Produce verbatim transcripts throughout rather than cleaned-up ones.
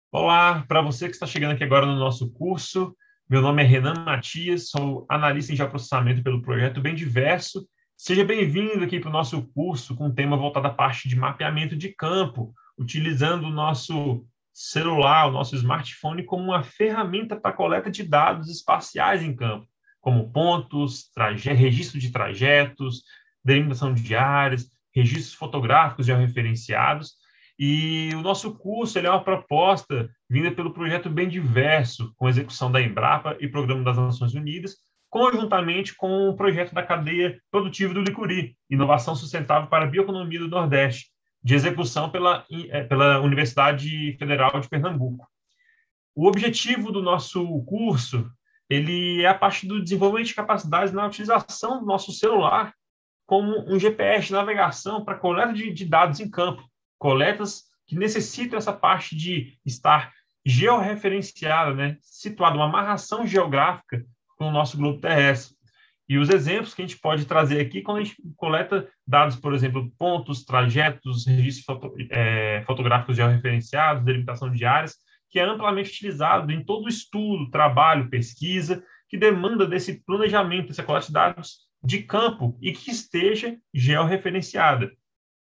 Olá, para você que está chegando aqui agora no nosso curso, meu nome é Renan Matias, sou analista em geoprocessamento pelo projeto Bem Diverso. Seja bem-vindo aqui para o nosso curso com um tema voltado à parte de mapeamento de campo, utilizando o nosso celular, o nosso smartphone, como uma ferramenta para coleta de dados espaciais em campo, como pontos, traje... registro de trajetos, delimitação de áreas, registros fotográficos georreferenciados. E o nosso curso ele é uma proposta vinda pelo projeto Bem Diverso, com execução da Embrapa e Programa das Nações Unidas, conjuntamente com o projeto da cadeia produtiva do Licuri, Inovação Sustentável para a Bioeconomia do Nordeste, de execução pela, pela Universidade Federal de Pernambuco. O objetivo do nosso curso ele é a parte do desenvolvimento de capacidades na utilização do nosso celular como um G P S de navegação para coleta de, de dados em campo, coletas que necessitam essa parte de estar georreferenciada, né? Situada, uma amarração geográfica com o nosso globo terrestre. E os exemplos que a gente pode trazer aqui, quando a gente coleta dados, por exemplo, pontos, trajetos, registros foto, é, fotográficos georreferenciados, delimitação de áreas, que é amplamente utilizado em todo estudo, trabalho, pesquisa, que demanda desse planejamento, dessa coleta de dados de campo e que esteja georreferenciada.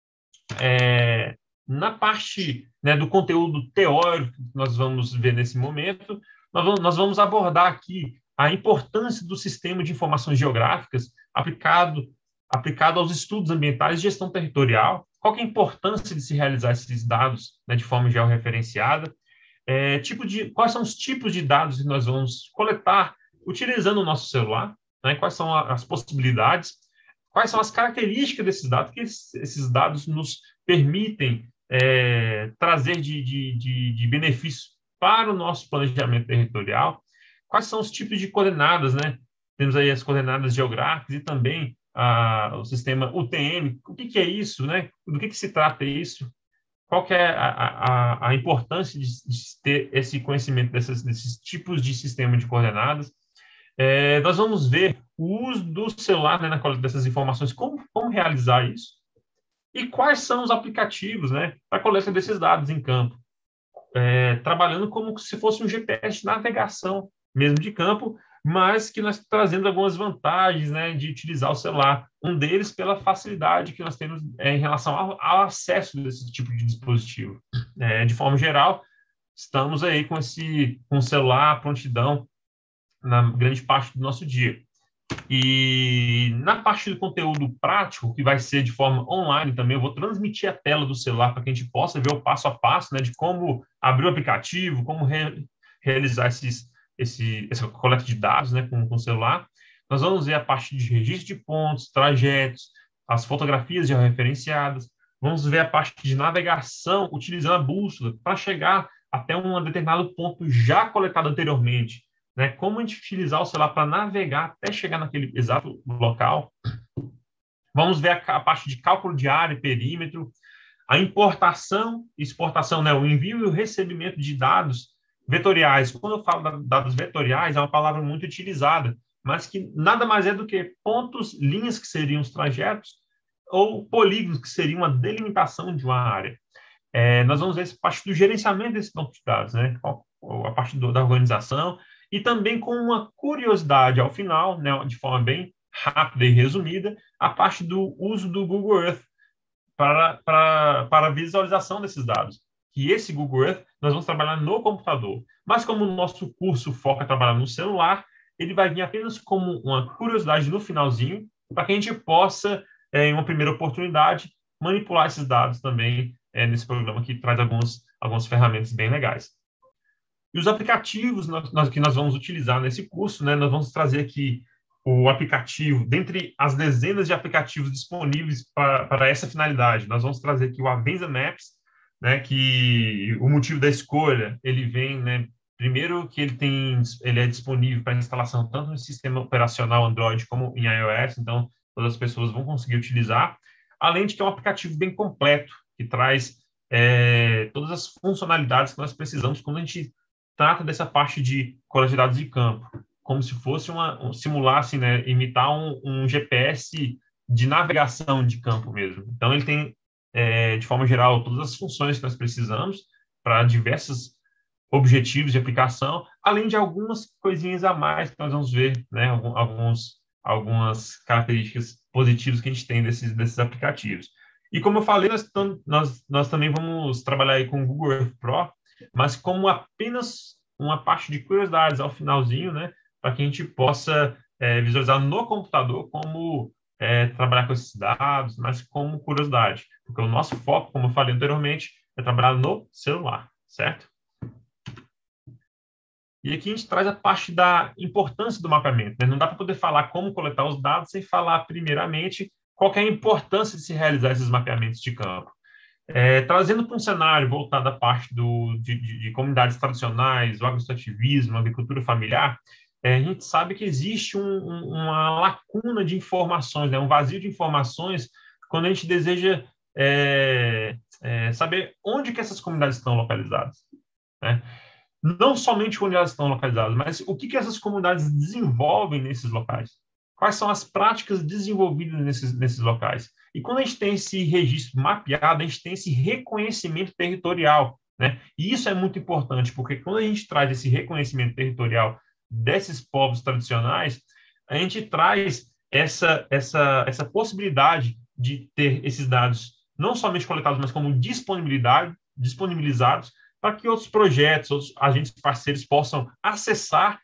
É, na parte, né, do conteúdo teórico que nós vamos ver nesse momento, nós vamos, nós vamos abordar aqui a importância do sistema de informações geográficas aplicado, aplicado aos estudos ambientais e gestão territorial, qual que é a importância de se realizar esses dados, né, de forma georreferenciada, é, tipo de, quais são os tipos de dados que nós vamos coletar utilizando o nosso celular, né, quais são as possibilidades, quais são as características desses dados, que esses dados nos permitem é, trazer de, de, de, de benefício para o nosso planejamento territorial, quais são os tipos de coordenadas, né? Temos aí as coordenadas geográficas e também a, o sistema U T M. O que, que é isso, né? Do que, que se trata isso? Qual que é a, a, a importância de, de ter esse conhecimento desses, desses tipos de sistema de coordenadas? É, nós vamos ver o uso do celular, né, na coleta dessas informações, como, como realizar isso e quais são os aplicativos, né, para a coleta desses dados em campo, é, trabalhando como se fosse um G P S de navegação mesmo de campo, mas que nós trazendo algumas vantagens, né, de utilizar o celular. Um deles pela facilidade que nós temos é, em relação ao, ao acesso desse tipo de dispositivo. É, de forma geral, estamos aí com esse com o celular, prontidão, na grande parte do nosso dia. E na parte do conteúdo prático, que vai ser de forma online também, eu vou transmitir a tela do celular para que a gente possa ver o passo a passo, né, de como abrir o aplicativo, como re realizar esses, esse, essa coleta de dados, né, com, com o celular. Nós vamos ver a parte de registro de pontos, trajetos, as fotografias já referenciadas. Vamos ver a parte de navegação, utilizando a bússola para chegar até um determinado ponto já coletado anteriormente. Né, como a gente utilizar o celular para navegar até chegar naquele exato local. Vamos ver a, a parte de cálculo de área e perímetro, a importação e exportação, né, o envio e o recebimento de dados vetoriais. Quando eu falo de dados vetoriais, é uma palavra muito utilizada, mas que nada mais é do que pontos, linhas que seriam os trajetos, ou polígonos, que seriam uma delimitação de uma área. É, nós vamos ver a parte do gerenciamento desses bancos de dados, né, a parte do, da organização, e também com uma curiosidade ao final, né, de forma bem rápida e resumida, a parte do uso do Google Earth para, para, para a visualização desses dados. Que esse Google Earth nós vamos trabalhar no computador, mas como o nosso curso foca trabalhar no celular, ele vai vir apenas como uma curiosidade no finalzinho, para que a gente possa, é, em uma primeira oportunidade, manipular esses dados também é, nesse programa que traz alguns, algumas ferramentas bem legais. E os aplicativos nós, nós, que nós vamos utilizar nesse curso, né, nós vamos trazer aqui o aplicativo, dentre as dezenas de aplicativos disponíveis para, para essa finalidade, nós vamos trazer aqui o Avenza Maps, né, que o motivo da escolha, ele vem, né, primeiro que ele, tem, ele é disponível para instalação tanto no sistema operacional Android como em iOS, então todas as pessoas vão conseguir utilizar, além de que é um aplicativo bem completo, que traz é, todas as funcionalidades que nós precisamos quando a gente trata dessa parte de coleta de dados de campo, como se fosse uma, um, simular, assim, né, imitar um, um G P S de navegação de campo mesmo. Então, ele tem, é, de forma geral, todas as funções que nós precisamos para diversas objetivos de aplicação, além de algumas coisinhas a mais que nós vamos ver, né, alguns, algumas características positivas que a gente tem desses, desses aplicativos. E como eu falei, nós, nós, nós também vamos trabalhar aí com o Google Earth Pro, mas como apenas uma parte de curiosidades ao finalzinho, né, para que a gente possa é, visualizar no computador como é, trabalhar com esses dados, mas como curiosidade, porque o nosso foco, como eu falei anteriormente, é trabalhar no celular, certo? E aqui a gente traz a parte da importância do mapeamento, né? Não dá para poder falar como coletar os dados sem falar, primeiramente, qual é a importância de se realizar esses mapeamentos de campo. É, trazendo para um cenário voltado à parte do, de, de, de comunidades tradicionais, o agroextrativismo, a agricultura familiar, é, a gente sabe que existe um, um, uma lacuna de informações, né? Um vazio de informações quando a gente deseja é, é, saber onde que essas comunidades estão localizadas, né? Não somente onde elas estão localizadas, mas o que, que essas comunidades desenvolvem nesses locais. Quais são as práticas desenvolvidas nesses, nesses locais. E quando a gente tem esse registro mapeado, a gente tem esse reconhecimento territorial, né? E isso é muito importante, porque quando a gente traz esse reconhecimento territorial desses povos tradicionais, a gente traz essa, essa, essa possibilidade de ter esses dados não somente coletados, mas como disponibilidade, disponibilizados para que outros projetos, outros agentes parceiros possam acessar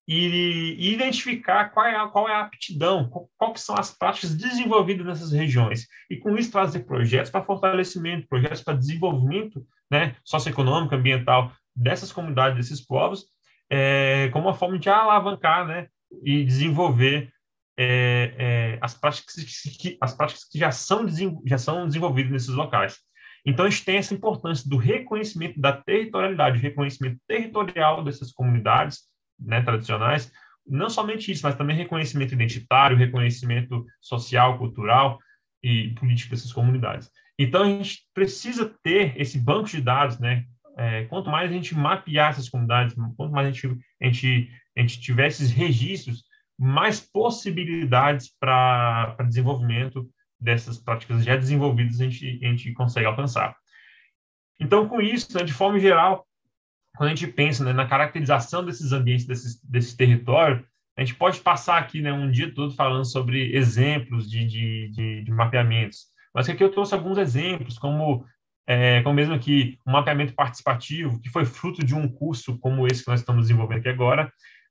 e, e identificar qual é, a, qual é a aptidão, qual, qual que são as práticas desenvolvidas nessas regiões. E com isso trazer projetos para fortalecimento, projetos para desenvolvimento, né, socioeconômico, ambiental dessas comunidades, desses povos, é, como uma forma de alavancar, né, e desenvolver é, é, as, práticas que, as práticas que já são, já são desenvolvidas nesses locais. Então, a gente tem essa importância do reconhecimento da territorialidade, reconhecimento territorial dessas comunidades, né, tradicionais, não somente isso, mas também reconhecimento identitário, reconhecimento social, cultural e político dessas comunidades. Então, a gente precisa ter esse banco de dados, né? É, quanto mais a gente mapear essas comunidades, quanto mais a gente, a gente, a gente tiver esses registros, mais possibilidades para desenvolvimento dessas práticas já desenvolvidas a gente, a gente consegue alcançar. Então, com isso, né, de forma geral, quando a gente pensa, né, na caracterização desses ambientes, desses, desse território, a gente pode passar aqui, né, um dia todo falando sobre exemplos de, de, de, de mapeamentos, mas aqui eu trouxe alguns exemplos, como, é, como mesmo aqui, um mapeamento participativo, que foi fruto de um curso como esse que nós estamos desenvolvendo aqui agora,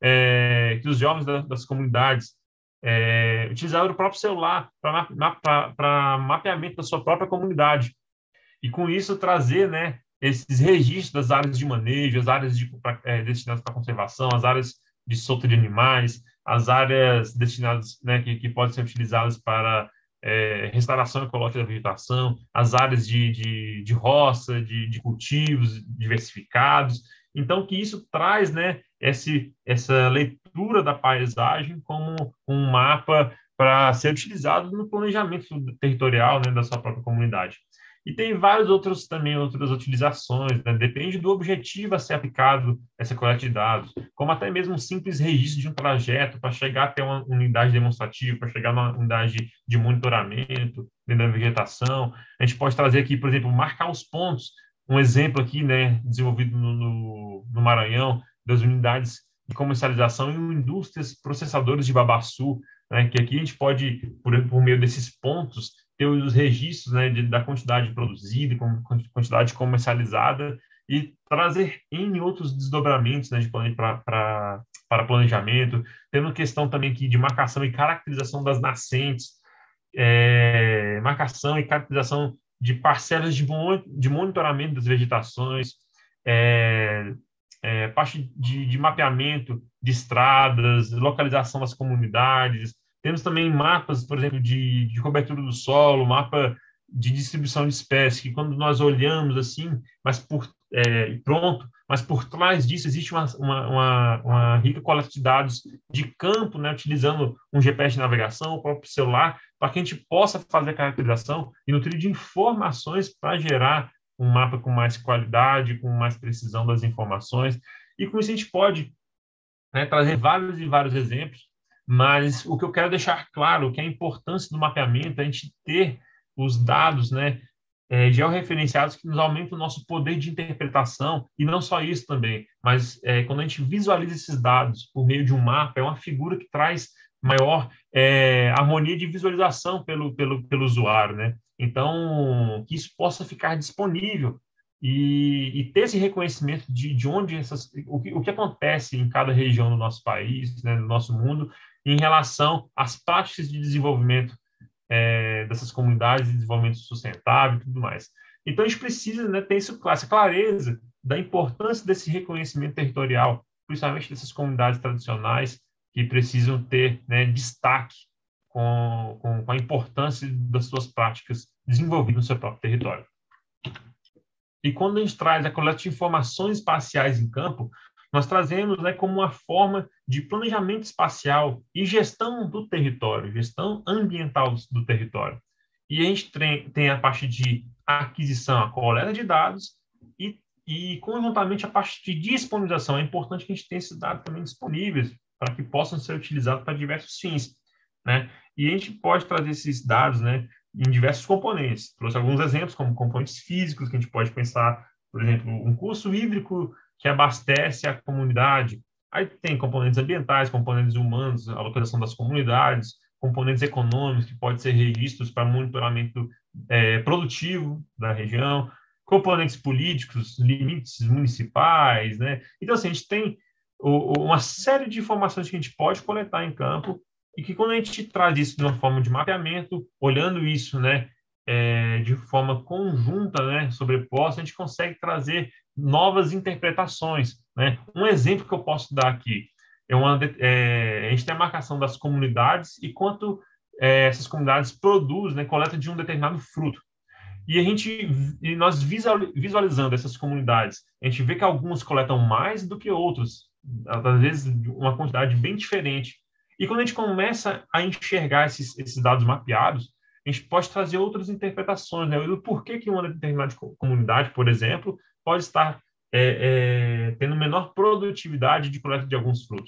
é, que os jovens da, das comunidades É, utilizaram o próprio celular para ma mapeamento da sua própria comunidade. E com isso trazer, né, esses registros das áreas de manejo, as áreas de, pra, é, destinadas para conservação, as áreas de solta de animais, as áreas destinadas, né, que, que podem ser utilizadas para é, restauração ecológica da vegetação, as áreas de, de, de roça, de, de cultivos diversificados. Então, que isso traz, né, esse, essa leitura da paisagem como um mapa para ser utilizado no planejamento territorial, né, da sua própria comunidade. E tem vários outros também, outras utilizações, né? Depende do objetivo a ser aplicado essa coleta de dados, como até mesmo um simples registro de um trajeto para chegar até uma unidade demonstrativa, para chegar numa unidade de monitoramento dentro da vegetação. A gente pode trazer aqui, por exemplo, marcar os pontos, um exemplo aqui, né, desenvolvido no, no, no Maranhão, das unidades de comercialização em indústrias processadoras de babaçu, né, que aqui a gente pode, por, por meio desses pontos, ter os registros, né, de, da quantidade produzida, quantidade comercializada, e trazer em outros desdobramentos, né, de pra, pra, para planejamento, tendo questão também aqui de marcação e caracterização das nascentes, é, marcação e caracterização de parcelas de, de monitoramento das vegetações, é, é, parte de, de mapeamento de estradas, localização das comunidades. Temos também mapas, por exemplo, de, de cobertura do solo, mapa de distribuição de espécies, que quando nós olhamos assim, mas por é, pronto, mas por trás disso existe uma, uma, uma, uma rica coleta de dados de campo, né, utilizando um G P S de navegação, o próprio celular, para que a gente possa fazer a caracterização e nutrir de informações para gerar um mapa com mais qualidade, com mais precisão das informações. E com isso a gente pode, né, trazer vários e vários exemplos, mas o que eu quero deixar claro é que a importância do mapeamento é a gente ter os dados, né, é, georreferenciados que nos aumentam o nosso poder de interpretação, e não só isso também, mas é, quando a gente visualiza esses dados por meio de um mapa, é uma figura que traz maior é, harmonia de visualização pelo, pelo, pelo usuário, né? Então, que isso possa ficar disponível e, e ter esse reconhecimento de, de onde essas, o que, o que acontece em cada região do nosso país, né, do nosso mundo, em relação às práticas de desenvolvimento é, dessas comunidades de desenvolvimento sustentável e tudo mais. Então, a gente precisa, né, ter isso, essa clareza da importância desse reconhecimento territorial, principalmente dessas comunidades tradicionais, que precisam ter, né, destaque com, com, com a importância das suas práticas desenvolvidas no seu próprio território. E quando a gente traz a coleta de informações espaciais em campo, nós trazemos, né, como uma forma de planejamento espacial e gestão do território, gestão ambiental do, do território. E a gente tem, tem a parte de aquisição, a coleta de dados e, e, conjuntamente, a parte de disponibilização. É importante que a gente tenha esses dados também disponíveis para que possam ser utilizados para diversos fins, né? E a gente pode trazer esses dados, né, em diversos componentes. Trouxe alguns exemplos, como componentes físicos, que a gente pode pensar, por exemplo, um curso hídrico que abastece a comunidade. Aí tem componentes ambientais, componentes humanos, a localização das comunidades, componentes econômicos, que podem ser registros para monitoramento é, produtivo da região, componentes políticos, limites municipais, né? Então, assim, a gente tem uma série de informações que a gente pode coletar em campo e que, quando a gente traz isso de uma forma de mapeamento, olhando isso, né, é, de forma conjunta, né, sobreposta, a gente consegue trazer novas interpretações, né? Um exemplo que eu posso dar aqui é uma é, a gente tem a marcação das comunidades e quanto é, essas comunidades produzem, né, coleta de um determinado fruto. E a gente, e nós visualizando essas comunidades, a gente vê que algumas coletam mais do que outras, às vezes uma quantidade bem diferente. E quando a gente começa a enxergar esses, esses dados mapeados, a gente pode trazer outras interpretações, né? Do porquê que uma determinada comunidade, por exemplo, pode estar é, é, tendo menor produtividade de coleta de alguns frutos.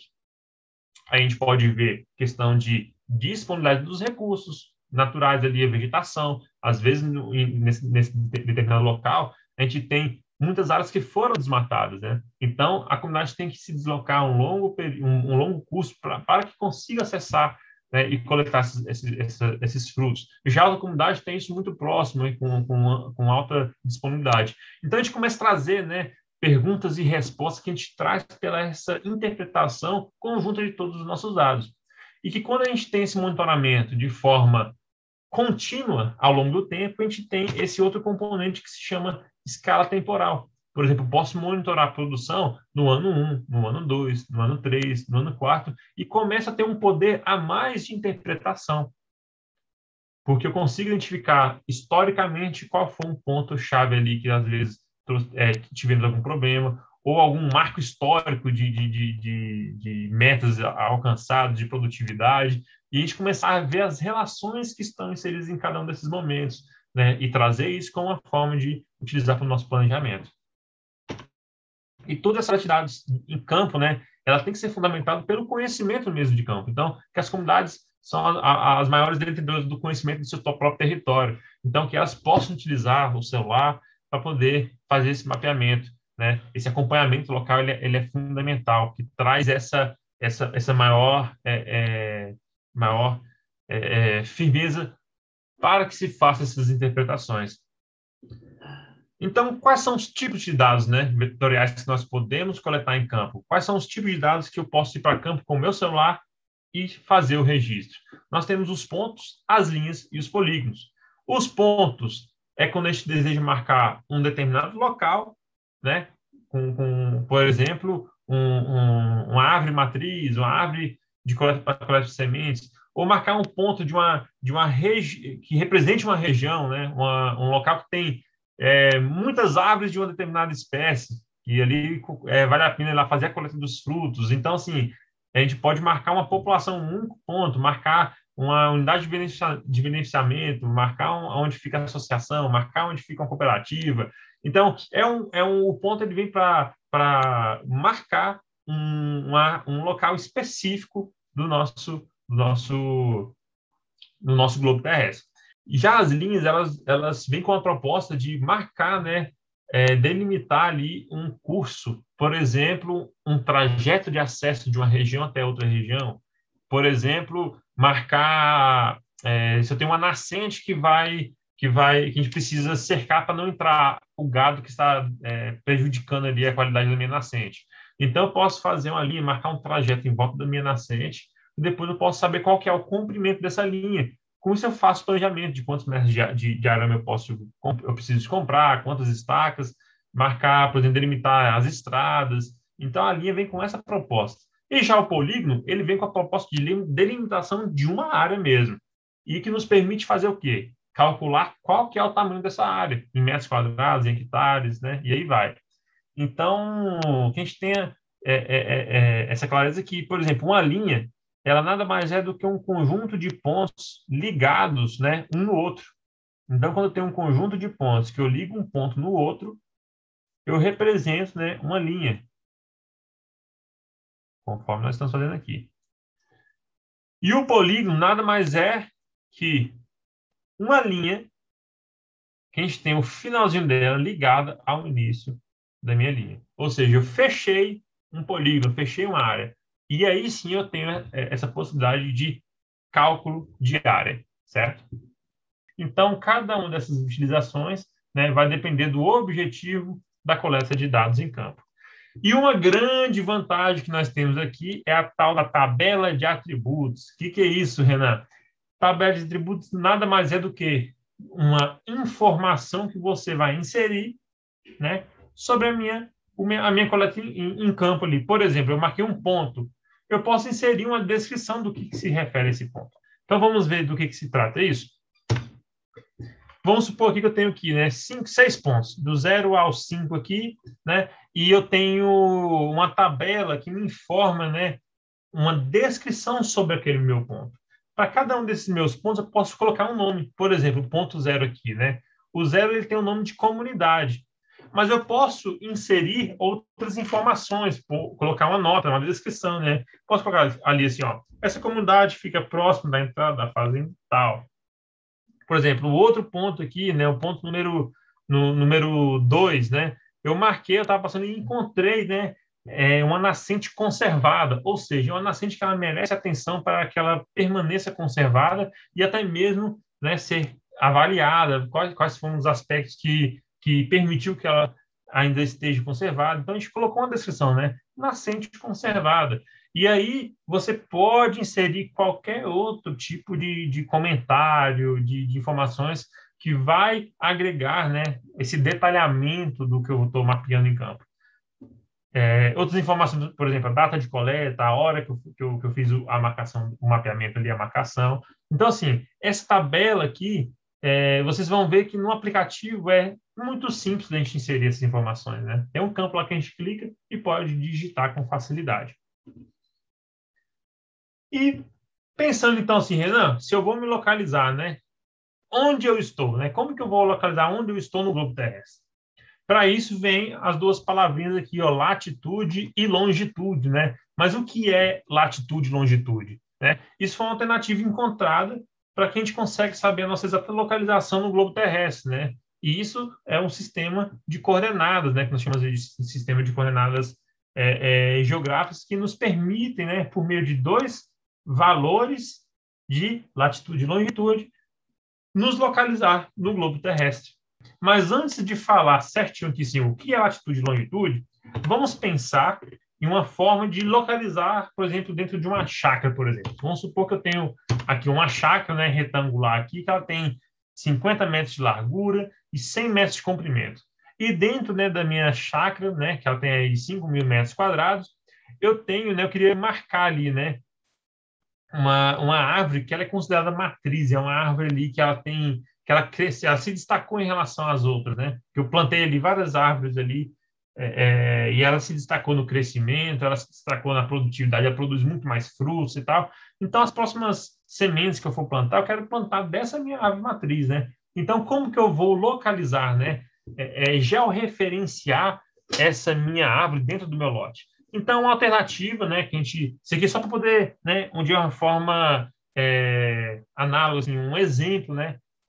A gente pode ver questão de disponibilidade dos recursos naturais ali, a vegetação. Às vezes, no, nesse, nesse determinado local, a gente tem muitas áreas que foram desmatadas, né? Então, a comunidade tem que se deslocar um longo, um, um longo curso pra, para que consiga acessar, né, e coletar esses, esses, esses frutos. Já a comunidade tem isso muito próximo, né, com, com, com alta disponibilidade. Então, a gente começa a trazer, né, perguntas e respostas que a gente traz pela essa interpretação conjunta de todos os nossos dados. E que, quando a gente tem esse monitoramento de forma contínua ao longo do tempo, a gente tem esse outro componente que se chama escala temporal. Por exemplo, posso monitorar a produção no ano um, no ano dois, no ano três, no ano quatro, e começa a ter um poder a mais de interpretação. Porque eu consigo identificar historicamente qual foi um ponto-chave ali que, às vezes, é, tivemos algum problema, ou algum marco histórico de, de, de, de, de metas alcançadas, de produtividade, e a gente começar a ver as relações que estão inseridas em cada um desses momentos, né, e trazer isso como uma forma de utilizar para o nosso planejamento. E toda essa atividade em campo, né, ela tem que ser fundamentada pelo conhecimento mesmo de campo. Então, que as comunidades são a, as maiores detentoras do conhecimento do seu próprio território. Então, que elas possam utilizar o celular para poder fazer esse mapeamento, né? Esse acompanhamento local, ele é, ele é fundamental, que traz essa, essa, essa maior, é, é, maior é, é, firmeza para que se façam essas interpretações. Então, quais são os tipos de dados, né, vetoriais que nós podemos coletar em campo? Quais são os tipos de dados que eu posso ir para campo com o meu celular e fazer o registro? Nós temos os pontos, as linhas e os polígonos. Os pontos é quando a gente deseja marcar um determinado local, né, com, com por exemplo, um, um, uma árvore matriz, uma árvore de coleta, para coleta de sementes, ou marcar um ponto de uma, de uma regi- que represente uma região, né, uma, um local que tem é, muitas árvores de uma determinada espécie, e ali é, vale a pena ir lá fazer a coleta dos frutos. Então, assim, a gente pode marcar uma população, um único ponto, marcar uma unidade de, beneficia, de beneficiamento, marcar um, onde fica a associação, marcar onde fica uma cooperativa. Então, é um, é um, o ponto ele vem para marcar um, uma, um local específico do nosso, do nosso, do nosso globo terrestre. Já as linhas, elas, elas vêm com a proposta de marcar, né, é, delimitar ali um curso, por exemplo, um trajeto de acesso de uma região até outra região. Por exemplo, marcar, é, se eu tenho uma nascente que vai, que vai, que a gente precisa cercar para não entrar o gado que está é, prejudicando ali a qualidade da minha nascente. Então, eu posso fazer uma linha, marcar um trajeto em volta da minha nascente, e depois eu posso saber qual que é o comprimento dessa linha. Com isso, eu faço planejamento de quantos metros de, de, de arame eu, posso, eu preciso de comprar, quantas estacas, marcar, por exemplo, delimitar as estradas. Então, a linha vem com essa proposta. E já o polígono, ele vem com a proposta de delimitação de uma área mesmo, e que nos permite fazer o quê? Calcular qual que é o tamanho dessa área, em metros quadrados, em hectares, né? E aí vai. Então, que a gente tenha é, é, é, essa clareza que, por exemplo, uma linha, ela nada mais é do que um conjunto de pontos ligados, né, um no outro. Então, quando eu tenho um conjunto de pontos que eu ligo um ponto no outro, eu represento, né, uma linha, conforme nós estamos fazendo aqui. E o polígono nada mais é que uma linha que a gente tem o finalzinho dela ligada ao início da minha linha. Ou seja, eu fechei um polígono, fechei uma área. E aí sim eu tenho essa possibilidade de cálculo de área, certo? Então, cada uma dessas utilizações, né, vai depender do objetivo da coleta de dados em campo. E uma grande vantagem que nós temos aqui é a tal da tabela de atributos. O que, que é isso, Renan? Tabela de atributos nada mais é do que uma informação que você vai inserir, né, sobre a minha, a minha coleta em, em campo ali. Por exemplo, eu marquei um ponto. Eu posso inserir uma descrição do que, que se refere a esse ponto. Então, vamos ver do que, que se trata isso? Vamos supor aqui que eu tenho aqui, né, cinco, seis pontos, do zero ao cinco aqui, né, e eu tenho uma tabela que me informa, né, uma descrição sobre aquele meu ponto. Para cada um desses meus pontos, eu posso colocar um nome. Por exemplo, o ponto zero aqui, né? O zero ele tem o nome de comunidade. Mas eu posso inserir outras informações, colocar uma nota, uma descrição, né? Posso colocar ali assim, ó, essa comunidade fica próxima da entrada da fazenda tal. Por exemplo, o outro ponto aqui, né, o ponto número no, número dois, né? Eu marquei, eu estava passando e encontrei, né, é, uma nascente conservada, ou seja, uma nascente que ela merece atenção para que ela permaneça conservada e até mesmo, né, ser avaliada, quais, quais foram os aspectos que, que permitiu que ela ainda esteja conservada. Então, a gente colocou uma descrição, né, nascente conservada. E aí você pode inserir qualquer outro tipo de, de comentário, de, de informações que vai agregar, né, esse detalhamento do que eu estou mapeando em campo. É, outras informações, por exemplo, a data de coleta, a hora que eu, que eu, que eu fiz a marcação, o mapeamento ali, a marcação. Então, assim, essa tabela aqui, é, vocês vão ver que no aplicativo é muito simples a gente inserir essas informações, né? Tem um campo lá que a gente clica e pode digitar com facilidade. E pensando, então, assim, Renan, se eu vou me localizar, né? Onde eu estou, né? Como que eu vou localizar onde eu estou no globo terrestre? Para isso vem as duas palavrinhas aqui, ó, latitude e longitude, né? Mas o que é latitude e longitude? Né? Isso foi uma alternativa encontrada para que a gente consiga saber a nossa exata localização no globo terrestre, né? E isso é um sistema de coordenadas, né? Que nós chamamos de sistema de coordenadas é, é, geográficas que nos permitem, né? Por meio de dois valores de latitude e longitude, nos localizar no globo terrestre. Mas antes de falar certinho aqui, sim, o que é latitude e longitude, vamos pensar em uma forma de localizar, por exemplo, dentro de uma chácara, por exemplo. Vamos supor que eu tenho aqui uma chácara, né, retangular aqui, que ela tem cinquenta metros de largura e cem metros de comprimento. E dentro, né, da minha chácara, né, que ela tem aí cinco mil metros quadrados, eu tenho, né, eu queria marcar ali, né, uma, uma árvore que ela é considerada matriz, é uma árvore ali que ela tem, que ela cresce, ela se destacou em relação às outras, né? Que eu plantei ali várias árvores ali é, é, e ela se destacou no crescimento, ela se destacou na produtividade, ela produz muito mais frutos e tal. Então, as próximas sementes que eu for plantar, eu quero plantar dessa minha árvore matriz, né? Então, como que eu vou localizar, né? É, é, georreferenciar essa minha árvore dentro do meu lote? Então, uma alternativa, né, que a gente... Isso aqui é só para poder, né, de uma forma é, análoga, assim, um exemplo, né,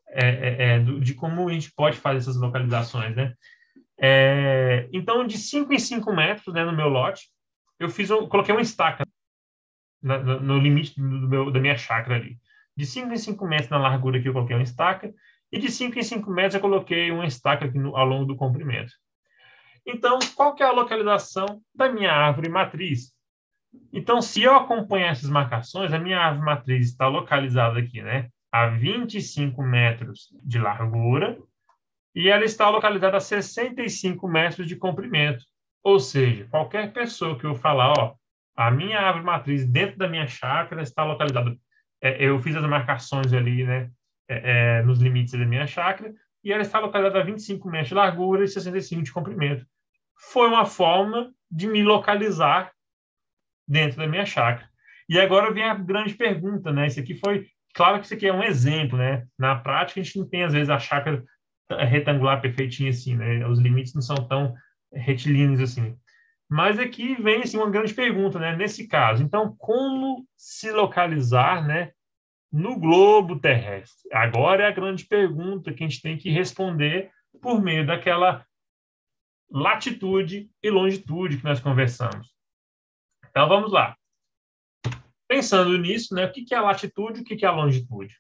é, é, é, do, de como a gente pode fazer essas localizações, né? É, então, de cinco em cinco metros, né, no meu lote, eu fiz um, coloquei uma estaca na, no, no limite do meu, da minha chácara ali. De cinco em cinco metros na largura aqui eu coloquei uma estaca, e de cinco em cinco metros eu coloquei uma estaca aqui no, ao longo do comprimento. Então, qual que é a localização da minha árvore matriz? Então, se eu acompanhar essas marcações, a minha árvore matriz está localizada aqui, né, a vinte e cinco metros de largura, e ela está localizada a sessenta e cinco metros de comprimento. Ou seja, qualquer pessoa que eu falar, ó, a minha árvore matriz dentro da minha chácara está localizada, é, eu fiz as marcações ali, né, é, é, nos limites da minha chácara, e ela está localizada a vinte e cinco metros de largura e sessenta e cinco de comprimento. Foi uma forma de me localizar dentro da minha chácara. E agora vem a grande pergunta, né? Isso aqui foi, claro que isso aqui é um exemplo, né? Na prática, a gente não tem, às vezes, a chácara retangular perfeitinha assim, né? Os limites não são tão retilíneos assim. Mas aqui vem, assim, uma grande pergunta, né? Nesse caso, então, como se localizar, né, no globo terrestre? Agora é a grande pergunta que a gente tem que responder por meio daquela latitude e longitude que nós conversamos. Então, vamos lá. Pensando nisso, né, o que é a latitude e o que é a longitude?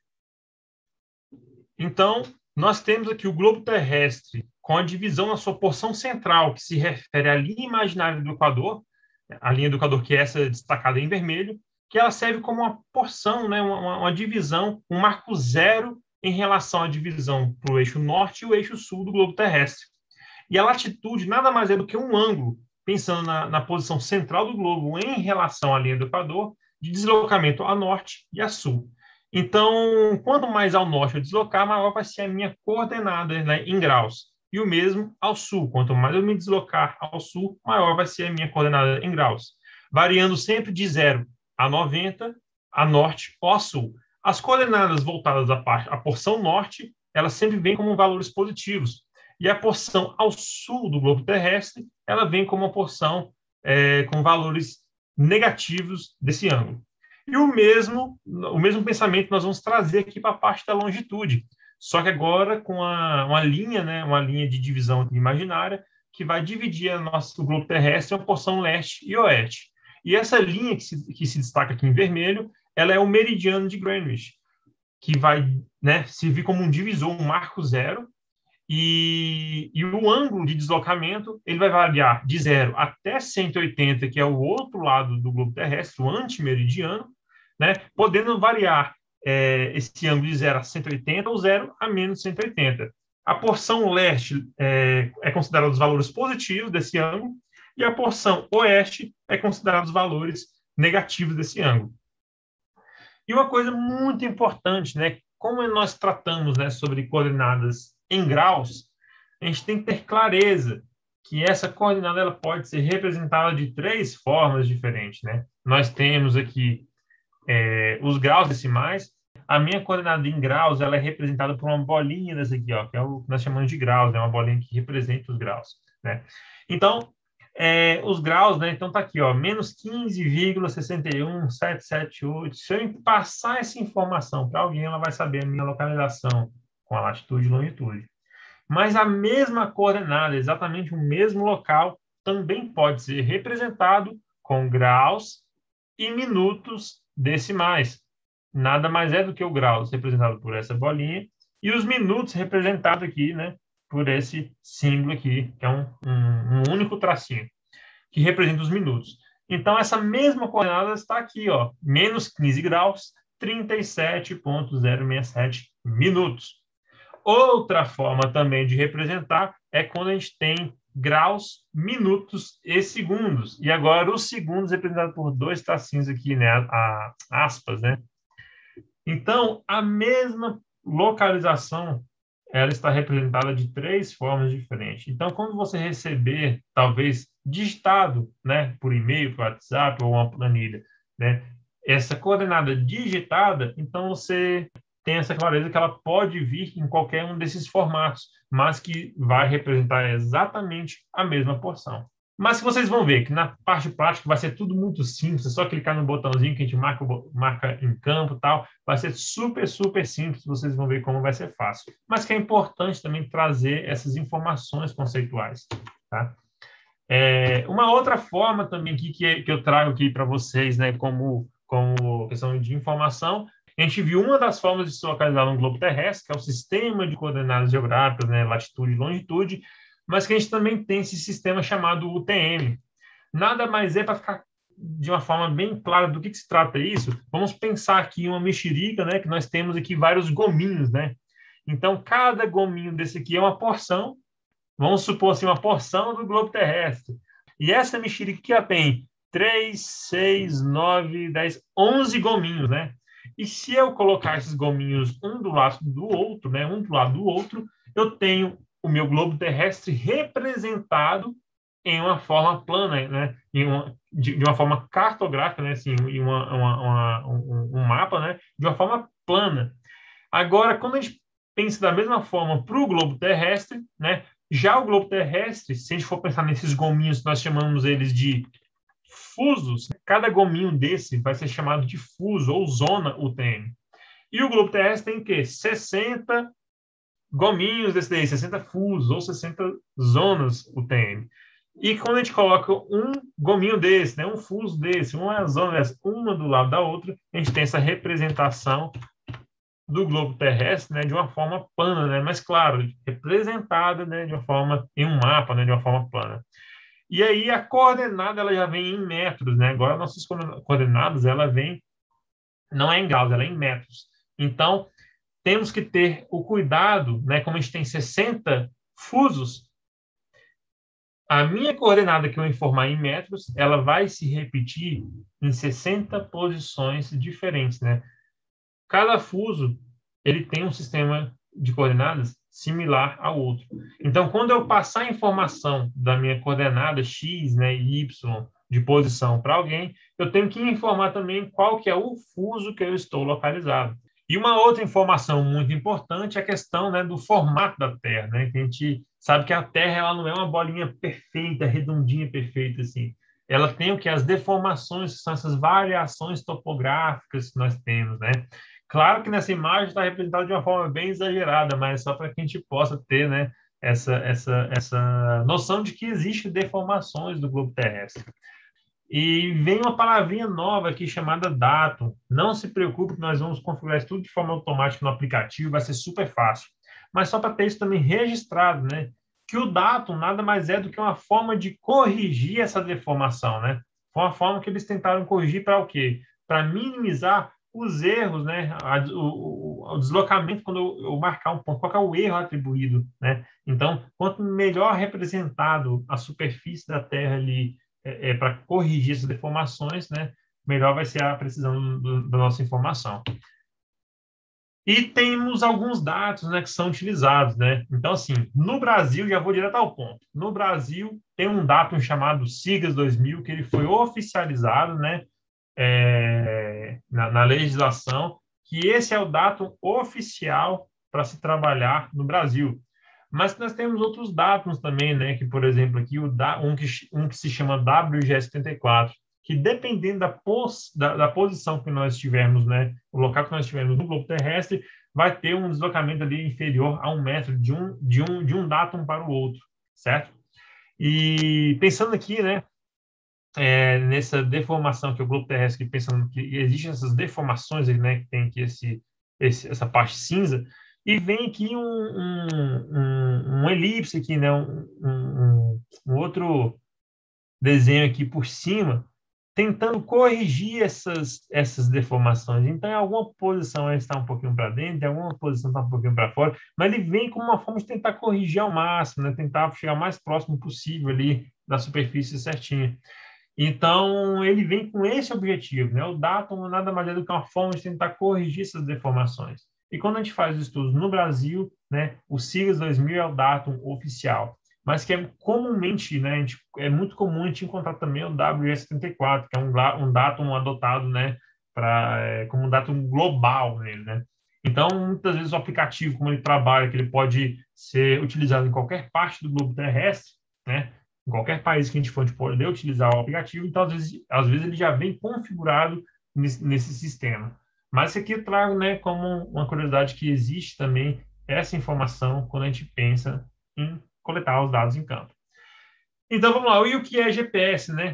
Então, nós temos aqui o globo terrestre com a divisão na sua porção central, que se refere à linha imaginária do Equador, a linha do Equador que é essa destacada em vermelho, que ela serve como uma porção, né, uma, uma divisão, um marco zero em relação à divisão para o eixo norte e o eixo sul do globo terrestre. E a latitude nada mais é do que um ângulo, pensando na, na posição central do globo em relação à linha do Equador, de deslocamento a norte e a sul. Então, quanto mais ao norte eu deslocar, maior vai ser a minha coordenada, né, em graus. E o mesmo ao sul. Quanto mais eu me deslocar ao sul, maior vai ser a minha coordenada em graus. Variando sempre de zero a noventa, a norte ou a sul. As coordenadas voltadas à, parte, à porção norte, elas sempre vêm como valores positivos. E a porção ao sul do globo terrestre, ela vem como uma porção é, com valores negativos desse ângulo. E o mesmo, o mesmo pensamento nós vamos trazer aqui para a parte da longitude, só que agora com a, uma linha, né, uma linha de divisão imaginária, que vai dividir a nosso globo terrestre em uma porção leste e oeste. E essa linha que se, que se destaca aqui em vermelho, ela é o meridiano de Greenwich, que vai, né, servir como um divisor, um marco zero, e, e o ângulo de deslocamento ele vai variar de zero até cento e oitenta, que é o outro lado do globo terrestre, o antimeridiano, né, podendo variar é, esse ângulo de zero a cento e oitenta ou zero a menos cento e oitenta. A porção leste é, é considerada os valores positivos desse ângulo e a porção oeste é considerada os valores negativos desse ângulo. E uma coisa muito importante, né, como nós tratamos, né, sobre coordenadas em graus, a gente tem que ter clareza que essa coordenada ela pode ser representada de três formas diferentes, né? Nós temos aqui é, os graus decimais. A minha coordenada em graus ela é representada por uma bolinha dessa aqui, ó, que é o que nós chamamos de graus, né? Uma bolinha que representa os graus, né? Então, é, os graus, né? Então tá aqui, ó, menos quinze vírgula sessenta e um setecentos e setenta e oito. Se eu passar essa informação para alguém, ela vai saber a minha localização com a latitude e longitude. Mas a mesma coordenada, exatamente o mesmo local, também pode ser representado com graus e minutos decimais. Nada mais é do que o graus representado por essa bolinha e os minutos representados aqui, né, por esse símbolo aqui, que é um, um, um único tracinho, que representa os minutos. Então, essa mesma coordenada está aqui, ó, menos quinze graus, trinta e sete vírgula zero sessenta e sete minutos. Outra forma também de representar é quando a gente tem graus, minutos e segundos. E agora os segundos representados por dois tracinhos aqui, né, a, a aspas, né? Então, a mesma localização, ela está representada de três formas diferentes. Então, quando você receber, talvez, digitado, né, por e-mail, por WhatsApp ou uma planilha, né, essa coordenada digitada, então você tem essa clareza que ela pode vir em qualquer um desses formatos, mas que vai representar exatamente a mesma porção. Mas que vocês vão ver que na parte prática vai ser tudo muito simples, é só clicar no botãozinho que a gente marca, marca em campo e tal, vai ser super, super simples, vocês vão ver como vai ser fácil. Mas que é importante também trazer essas informações conceituais, tá? É, uma outra forma também aqui que, que eu trago aqui para vocês, né, como, como questão de informação, a gente viu uma das formas de se localizar no globo terrestre, que é o sistema de coordenadas geográficas, né, latitude e longitude, mas que a gente também tem esse sistema chamado U T M. Nada mais é, para ficar de uma forma bem clara do que, que se trata isso, vamos pensar aqui em uma mexerica, né, que nós temos aqui vários gominhos, né? Então, cada gominho desse aqui é uma porção, vamos supor assim, uma porção do globo terrestre. E essa mexerica tem três, seis, nove, dez, onze gominhos, né? E se eu colocar esses gominhos um do lado do outro, né, um do lado do outro, eu tenho o meu globo terrestre representado em uma forma plana, né, em uma, de, de uma forma cartográfica, né, assim, em uma, uma, uma, um, um mapa, né, de uma forma plana. Agora, quando a gente pensa da mesma forma para o globo terrestre, né, já o globo terrestre, se a gente for pensar nesses gominhos, nós chamamos eles de fusos, cada gominho desse vai ser chamado de fuso ou zona U T M. E o globo terrestre tem o quê? sessenta gominhos desse daí, sessenta fusos ou sessenta zonas U T M. E quando a gente coloca um gominho desse, né, um fuso desse, uma zona dessa, uma do lado da outra, a gente tem essa representação do globo terrestre, né, de uma forma plana, né, mas claro, representada, né, de uma forma em um mapa, né, de uma forma plana. E aí a coordenada ela já vem em metros, né? Agora nossas coordenadas ela vem não é em graus, ela é em metros. Então temos que ter o cuidado, né? Como a gente tem sessenta fusos, a minha coordenada que eu informar em metros, ela vai se repetir em sessenta posições diferentes, né? Cada fuso ele tem um sistema de coordenadas similar ao outro. Então, quando eu passar a informação da minha coordenada x, né, y de posição para alguém, eu tenho que informar também qual que é o fuso que eu estou localizado. E uma outra informação muito importante é a questão, né, do formato da Terra, né? Que a gente sabe que a Terra ela não é uma bolinha perfeita, redondinha, perfeita assim. Ela tem o que as deformações, que são essas variações topográficas que nós temos, né? Claro que nessa imagem está representado de uma forma bem exagerada, mas só para que a gente possa ter, né, essa, essa, essa noção de que existem deformações do globo terrestre. E vem uma palavrinha nova aqui chamada datum. Não se preocupe que nós vamos configurar isso tudo de forma automática no aplicativo, vai ser super fácil. Mas só para ter isso também registrado, né, que o datum nada mais é do que uma forma de corrigir essa deformação, né? Foi uma forma que eles tentaram corrigir para o quê? Para minimizar os erros, né? O, o, o deslocamento quando eu, eu marcar um ponto, qual é o erro atribuído, né? Então, quanto melhor representado a superfície da Terra ali é, é para corrigir essas deformações, né? Melhor vai ser a precisão do, da nossa informação. E temos alguns dados, né, que são utilizados, né? Então, assim, no Brasil, já vou direto ao ponto. No Brasil, tem um datum chamado SIGAS dois mil, que ele foi oficializado, né? É, na, na legislação, que esse é o datum oficial para se trabalhar no Brasil. Mas nós temos outros dados também, né? Que, por exemplo, aqui o, um, que, um que se chama W G setenta e quatro, que dependendo da, pos, da, da posição que nós estivermos, né? O local que nós estivermos no globo terrestre, vai ter um deslocamento ali inferior a um metro de um, de um, de um datum para o outro, certo? E pensando aqui, né? É, nessa deformação que o globo terrestre, pensando que existem essas deformações, né, que tem aqui esse, esse, essa parte cinza, e vem aqui um, um, um, um elipse aqui, né, um, um, um outro desenho aqui por cima, tentando corrigir essas, essas deformações. Então, em alguma posição ele está um pouquinho para dentro, em alguma posição está um pouquinho para fora, mas ele vem como uma forma de tentar corrigir ao máximo, né, tentar chegar o mais próximo possível ali da superfície certinha. Então, ele vem com esse objetivo, né? O datum nada mais é do que uma forma de tentar corrigir essas deformações. E quando a gente faz estudos no Brasil, né, o SIGAS dois mil é o datum oficial, mas que é comumente, né, a gente, é muito comum a gente encontrar também o W G setenta e quatro, que é um, um datum adotado, né, pra, é, como um datum global nele, né? Então, muitas vezes o aplicativo, como ele trabalha, que ele pode ser utilizado em qualquer parte do globo terrestre, né? em qualquer país que a gente for, a gente poder utilizar o aplicativo, então, às vezes, às vezes ele já vem configurado nesse, nesse sistema. Mas isso aqui eu trago, né, como uma curiosidade que existe também essa informação quando a gente pensa em coletar os dados em campo. Então, vamos lá. E o que é G P S, né?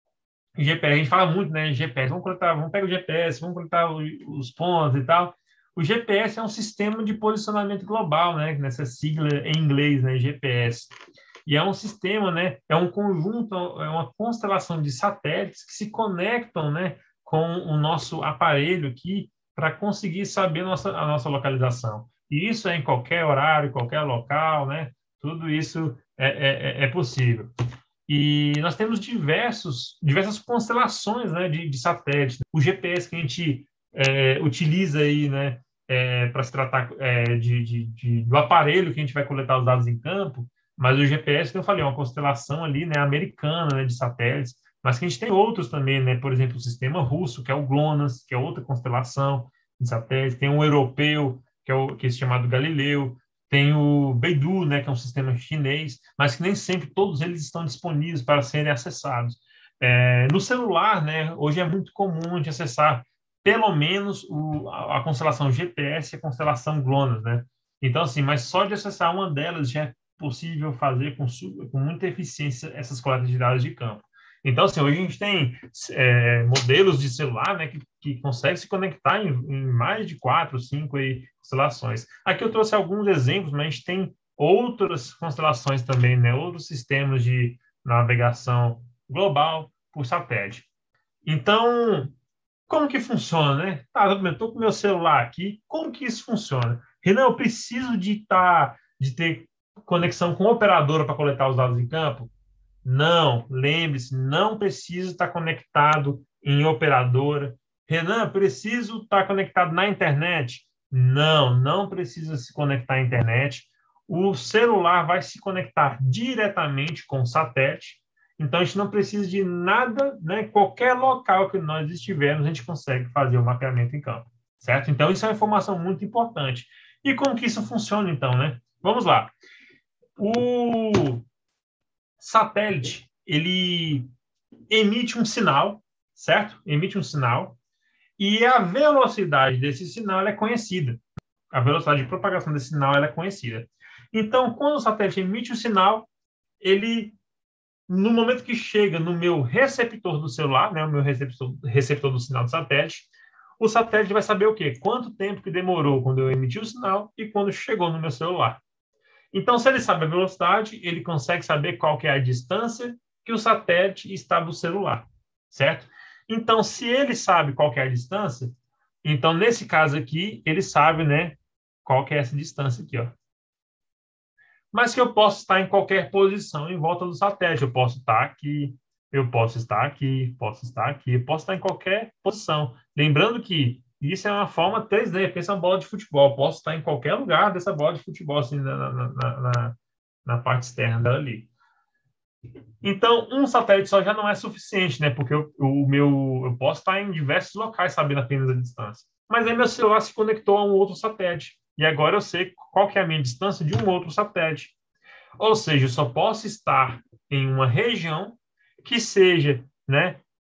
G P S, a gente fala muito, né? G P S, vamos coletar, vamos pegar o G P S, vamos coletar os pontos e tal. O G P S é um sistema de posicionamento global, né? Nessa sigla em inglês, né? G P S. E é um sistema, né? É um conjunto, é uma constelação de satélites que se conectam, né? Com o nosso aparelho aqui para conseguir saber a nossa, a nossa localização. E isso é em qualquer horário, qualquer local, né? Tudo isso é, é, é possível. E nós temos diversos, diversas constelações, né, de, de satélites. O G P S que a gente é, utiliza aí, né, é, para se tratar é, de, de, de, do aparelho que a gente vai coletar os dados em campo, mas o G P S, que eu falei, é uma constelação ali, né, americana, né, de satélites, mas que a gente tem outros também, né, por exemplo, o sistema russo, que é o GLONASS, que é outra constelação de satélites, tem um europeu, que é o que é chamado Galileu, tem o Beidou, né, que é um sistema chinês, mas que nem sempre todos eles estão disponíveis para serem acessados. É, no celular, né, hoje é muito comum a gente acessar pelo menos o, a, a constelação G P S e a constelação GLONASS, né? Então, assim, mas só de acessar uma delas já é possível fazer com, com muita eficiência essas coletas de dados de campo. Então, assim, hoje a gente tem é, modelos de celular, né, que, que conseguem se conectar em, em mais de quatro, cinco aí, constelações. Aqui eu trouxe alguns exemplos, mas a gente tem outras constelações também, né, outros sistemas de navegação global por satélite. Então, como que funciona, né? Tá, eu estou com o meu celular aqui, como que isso funciona? Renan, eu preciso de, tá, de ter conexão com operadora para coletar os dados em campo? Não, lembre-se, não precisa estar conectado em operadora. Renan, preciso estar conectado na internet? Não, não precisa se conectar à internet. O celular vai se conectar diretamente com o satélite. Então, a gente não precisa de nada, né? Qualquer local que nós estivermos, a gente consegue fazer o mapeamento em campo, certo? Então, isso é uma informação muito importante. E como que isso funciona, então, né? Vamos lá. O satélite, ele emite um sinal, certo? Emite um sinal, e a velocidade desse sinal é conhecida. A velocidade de propagação desse sinal é conhecida. Então, quando o satélite emite o sinal, ele, no momento que chega no meu receptor do celular, né, o meu receptor, receptor do sinal do satélite, o satélite vai saber o quê? Quanto tempo que demorou quando eu emiti o sinal e quando chegou no meu celular. Então, se ele sabe a velocidade, ele consegue saber qual que é a distância que o satélite está do celular, certo? Então, se ele sabe qual que é a distância, então, nesse caso aqui, ele sabe, né, qual que é essa distância aqui, ó. Mas que eu posso estar em qualquer posição em volta do satélite. Eu posso estar aqui, eu posso estar aqui, posso estar aqui, eu posso estar em qualquer posição. Lembrando que isso é uma forma três D, pensa uma bola de futebol. Eu posso estar em qualquer lugar dessa bola de futebol, assim, na, na, na, na parte externa dela ali. Então, um satélite só já não é suficiente, né? Porque eu, o meu, eu posso estar em diversos locais sabendo apenas a distância. Mas aí meu celular se conectou a um outro satélite. E agora eu sei qual que é a minha distância de um outro satélite. Ou seja, eu só posso estar em uma região que seja, né,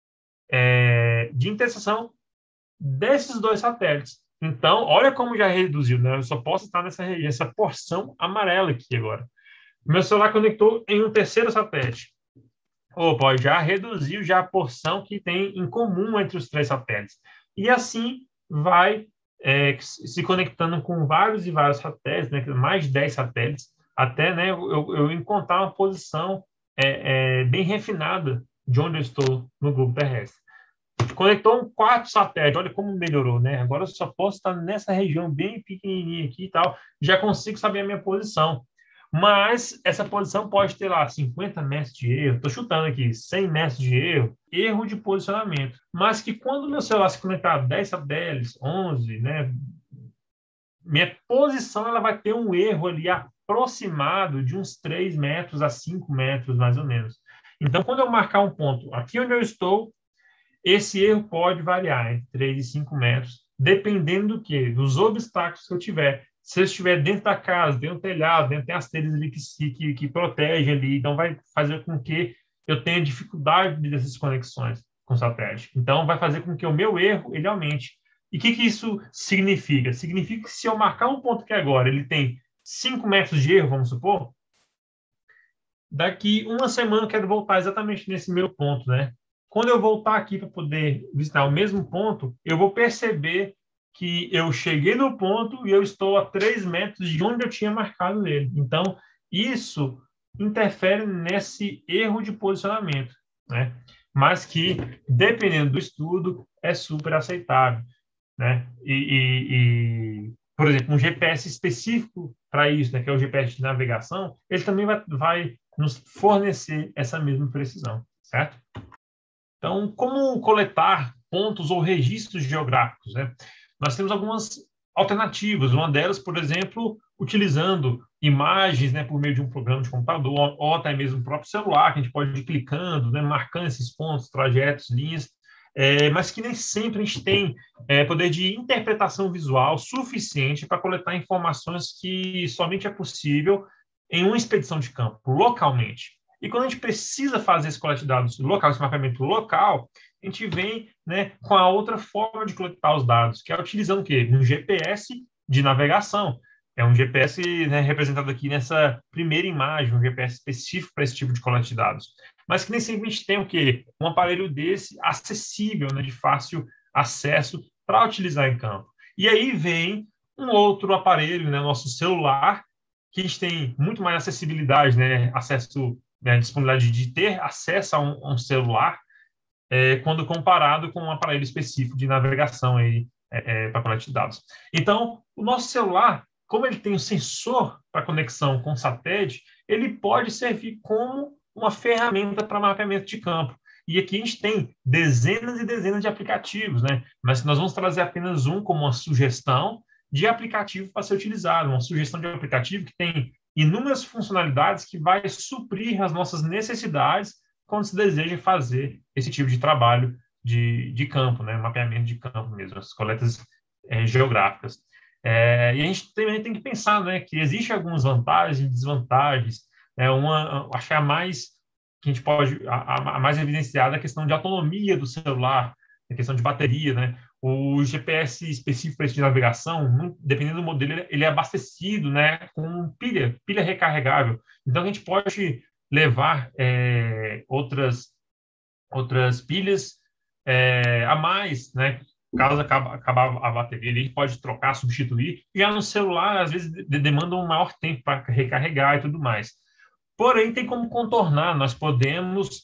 é, de interseção desses dois satélites. Então, olha como já reduziu, né? Eu só posso estar nessa região, essa porção amarela aqui agora. Meu celular conectou em um terceiro satélite. Opa, já reduziu já a porção que tem em comum entre os três satélites. E assim vai é, se conectando com vários e vários satélites, né? Mais de dez satélites, até, né, eu, eu encontrar uma posição é, é, bem refinada de onde eu estou no globo terrestre. Conectou um quarto satélite, olha como melhorou, né? Agora eu só posso estar nessa região bem pequenininha aqui e tal, já consigo saber a minha posição. Mas essa posição pode ter lá cinquenta metros de erro, estou chutando aqui, cem metros de erro, erro de posicionamento. Mas que quando o meu celular se conectar a dez satélites, onze, né? Minha posição ela vai ter um erro ali aproximado de uns três metros a cinco metros, mais ou menos. Então, quando eu marcar um ponto aqui onde eu estou, esse erro pode variar entre três e cinco metros, dependendo do quê? Dos obstáculos que eu tiver. Se ele estiver dentro da casa, dentro do telhado, dentro tem as telhas ali que, que, que protege ali, então vai fazer com que eu tenha dificuldade dessas conexões com o satélite. Então, vai fazer com que o meu erro ele aumente. E o que, que isso significa? Significa que se eu marcar um ponto que agora ele tem cinco metros de erro, vamos supor, daqui uma semana eu quero voltar exatamente nesse meu ponto, né? Quando eu voltar aqui para poder visitar o mesmo ponto, eu vou perceber que eu cheguei no ponto e eu estou a três metros de onde eu tinha marcado ele. Então, isso interfere nesse erro de posicionamento, né? Mas que, dependendo do estudo, é super aceitável, né? E, e, e por exemplo, um G P S específico para isso, né, que é o G P S de navegação, ele também vai, vai nos fornecer essa mesma precisão, certo? Então, como coletar pontos ou registros geográficos, né? Nós temos algumas alternativas. Uma delas, por exemplo, utilizando imagens, né, por meio de um programa de computador, ou até mesmo o próprio celular, que a gente pode ir clicando, né, marcando esses pontos, trajetos, linhas, é, mas que nem sempre a gente tem é, poder de interpretação visual suficiente para coletar informações que somente é possível em uma expedição de campo, localmente. E quando a gente precisa fazer esse colete de dados local, esse mapeamento local, a gente vem, né, com a outra forma de coletar os dados, que é utilizando o quê? Um G P S de navegação. É um G P S, né, representado aqui nessa primeira imagem, um G P S específico para esse tipo de colete de dados. Mas que nem sempre a gente tem o quê? Um aparelho desse acessível, né, de fácil acesso para utilizar em campo. E aí vem um outro aparelho, né, nosso celular, que a gente tem muito mais acessibilidade, né, acesso, né, disponibilidade de ter acesso a um, a um celular, é, quando comparado com um aparelho específico de navegação aí, é, é, para colete de dados. Então, o nosso celular, como ele tem um sensor para conexão com satélite, ele pode servir como uma ferramenta para mapeamento de campo. E aqui a gente tem dezenas e dezenas de aplicativos, né? Mas nós vamos trazer apenas um como uma sugestão de aplicativo para ser utilizado, uma sugestão de aplicativo que tem inúmeras funcionalidades que vai suprir as nossas necessidades quando se deseja fazer esse tipo de trabalho de, de campo, né? Mapeamento de campo mesmo, as coletas é, geográficas. É, e a gente também tem que pensar, né, que existem algumas vantagens e desvantagens. Né? Uma, acho que a mais que a gente pode, a, a mais evidenciada é a questão de autonomia do celular, a questão de bateria, né? O G P S específico para esse de navegação, dependendo do modelo, ele é abastecido, né, com pilha, pilha recarregável. Então, a gente pode levar é, outras, outras pilhas é, a mais, né? Caso acabe, acabar a bateria, a gente pode trocar, substituir. E já no celular, às vezes, de, demanda um maior tempo para recarregar e tudo mais. Porém, tem como contornar. Nós podemos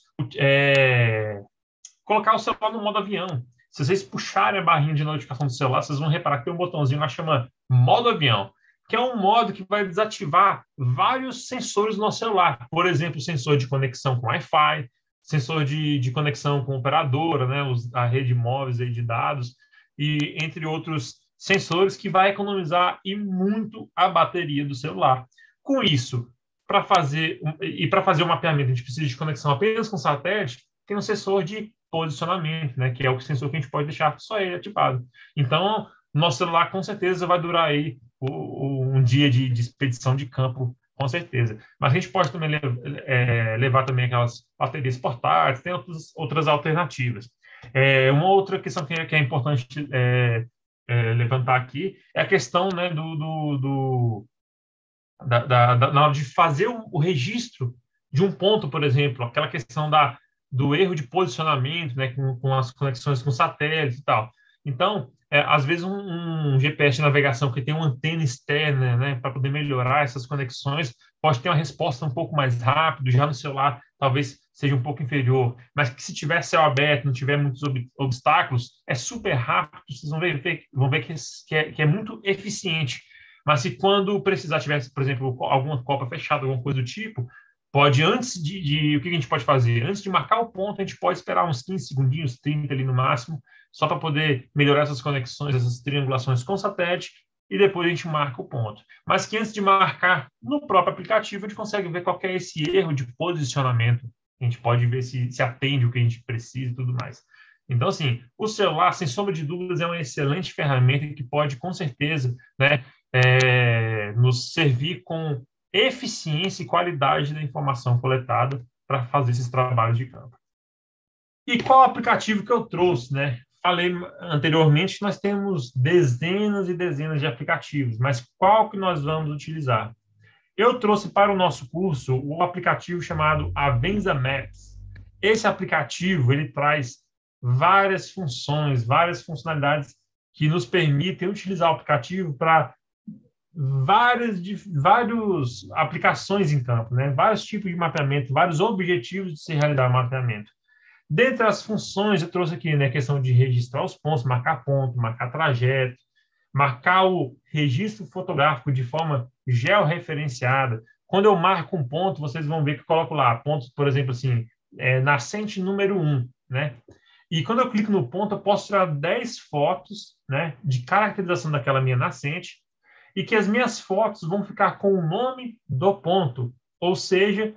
é, colocar o celular no modo avião. Se vocês puxarem a barrinha de notificação do celular, vocês vão reparar que tem um botãozinho lá que chama modo avião, que é um modo que vai desativar vários sensores no nosso celular. Por exemplo, sensor de conexão com Wi-Fi, sensor de, de conexão com operadora, né, os, a rede móveis aí de dados, e entre outros sensores que vai economizar e muito a bateria do celular. Com isso, para fazer e para fazer o mapeamento, a gente precisa de conexão apenas com satélite, tem um sensor de posicionamento, né, que é o sensor que a gente pode deixar só ele ativado. Então, nosso celular com certeza vai durar aí o, o, um dia de, de expedição de campo, com certeza. Mas a gente pode também levar, é, levar também aquelas baterias portáteis, tem outras, outras alternativas. É, uma outra questão que é, que é importante é, é, levantar aqui é a questão, né, do, do, do da, da, da, na hora de fazer o, o registro de um ponto, por exemplo, aquela questão da do erro de posicionamento, né, com, com as conexões com satélite e tal. Então, é, às vezes um, um G P S de navegação que tem uma antena externa, né, para poder melhorar essas conexões, pode ter uma resposta um pouco mais rápido, já no celular talvez seja um pouco inferior, mas que se tiver céu aberto, não tiver muitos ob obstáculos, é super rápido, vocês vão ver, vão ver que, que, é, que é muito eficiente. Mas se quando precisar tiver, por exemplo, alguma copa fechada, alguma coisa do tipo, pode, antes de, de... O que a gente pode fazer? Antes de marcar o ponto, a gente pode esperar uns quinze segundinhos, trinta ali no máximo, só para poder melhorar essas conexões, essas triangulações com satélite, e depois a gente marca o ponto. Mas que antes de marcar no próprio aplicativo, a gente consegue ver qual é esse erro de posicionamento. A gente pode ver se, se atende o que a gente precisa e tudo mais. Então, assim, o celular, sem sombra de dúvidas, é uma excelente ferramenta que pode, com certeza, né, é, nos servir com eficiência e qualidade da informação coletada para fazer esses trabalhos de campo. E qual aplicativo que eu trouxe, né? Falei anteriormente que nós temos dezenas e dezenas de aplicativos, mas qual que nós vamos utilizar? Eu trouxe para o nosso curso o aplicativo chamado Avenza Maps. Esse aplicativo, ele traz várias funções, várias funcionalidades que nos permitem utilizar o aplicativo para várias vários aplicações em campo, né? Vários tipos de mapeamento, vários objetivos de se realizar o mapeamento. Dentre as funções, eu trouxe aqui, né, a questão de registrar os pontos, marcar ponto, marcar trajeto, marcar o registro fotográfico de forma georreferenciada. Quando eu marco um ponto, vocês vão ver que eu coloco lá, pontos, por exemplo, assim, é, nascente número um, né? E quando eu clico no ponto, eu posso tirar dez fotos, né, de caracterização daquela minha nascente, e que as minhas fotos vão ficar com o nome do ponto, ou seja,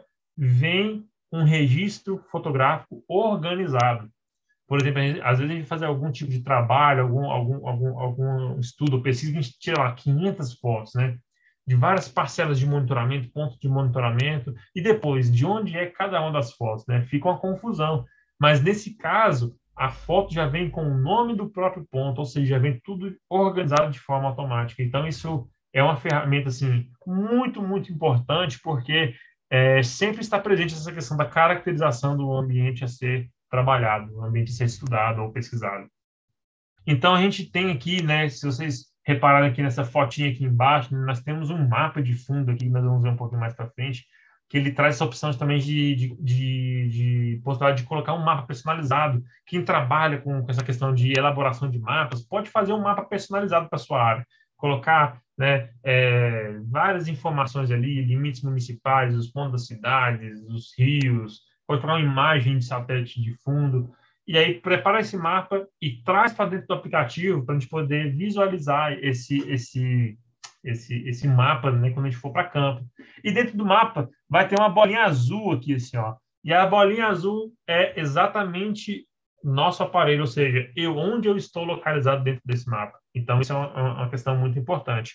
vem um registro fotográfico organizado. Por exemplo, gente, às vezes a gente faz algum tipo de trabalho, algum, algum, algum, algum estudo, pesquisa, a gente tira lá quinhentas fotos, né? De várias parcelas de monitoramento, pontos de monitoramento, e depois, de onde é cada uma das fotos, né? Fica uma confusão. Mas, nesse caso, a foto já vem com o nome do próprio ponto, ou seja, já vem tudo organizado de forma automática. Então, isso é uma ferramenta, assim, muito, muito importante, porque é, sempre está presente essa questão da caracterização do ambiente a ser trabalhado, o ambiente a ser estudado ou pesquisado. Então, a gente tem aqui, né, se vocês repararem aqui nessa fotinha aqui embaixo, nós temos um mapa de fundo aqui, que nós vamos ver um pouquinho mais para frente, que ele traz essa opção também de, de, de, de possibilidade de colocar um mapa personalizado. Quem trabalha com, com essa questão de elaboração de mapas pode fazer um mapa personalizado para a sua área, colocar, né, é, várias informações ali, limites municipais, os pontos das cidades, os rios, pode colocar uma imagem de satélite de fundo, e aí prepara esse mapa e traz para dentro do aplicativo para a gente poder visualizar esse, esse, esse, esse mapa, né, quando a gente for para campo. E dentro do mapa vai ter uma bolinha azul aqui, assim, ó. E a bolinha azul é exatamente nosso aparelho, ou seja, eu, onde eu estou localizado dentro desse mapa. Então, isso é uma, uma questão muito importante.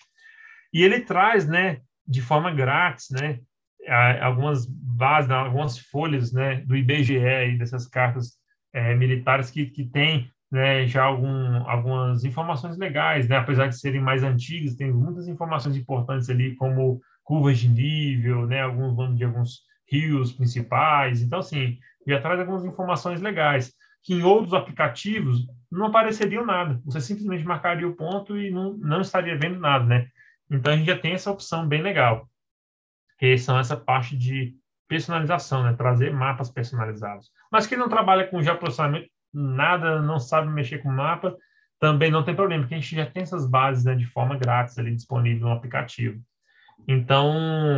E ele traz, né, de forma grátis, né, algumas bases, algumas folhas, né, do I B G E, aí, dessas cartas é, militares que, que tem, né, já algum, algumas informações legais, né, apesar de serem mais antigas, tem muitas informações importantes ali, como curvas de nível, né, alguns nomes de alguns rios principais. Então, assim, já traz algumas informações legais, que em outros aplicativos não apareceriam nada. Você simplesmente marcaria o ponto e não, não estaria vendo nada, né? Então, a gente já tem essa opção bem legal, que são essa parte de personalização, né? Trazer mapas personalizados. Mas quem não trabalha com geoprocessamento, nada, não sabe mexer com mapa, também não tem problema, porque a gente já tem essas bases, né, de forma grátis ali disponível no aplicativo. Então,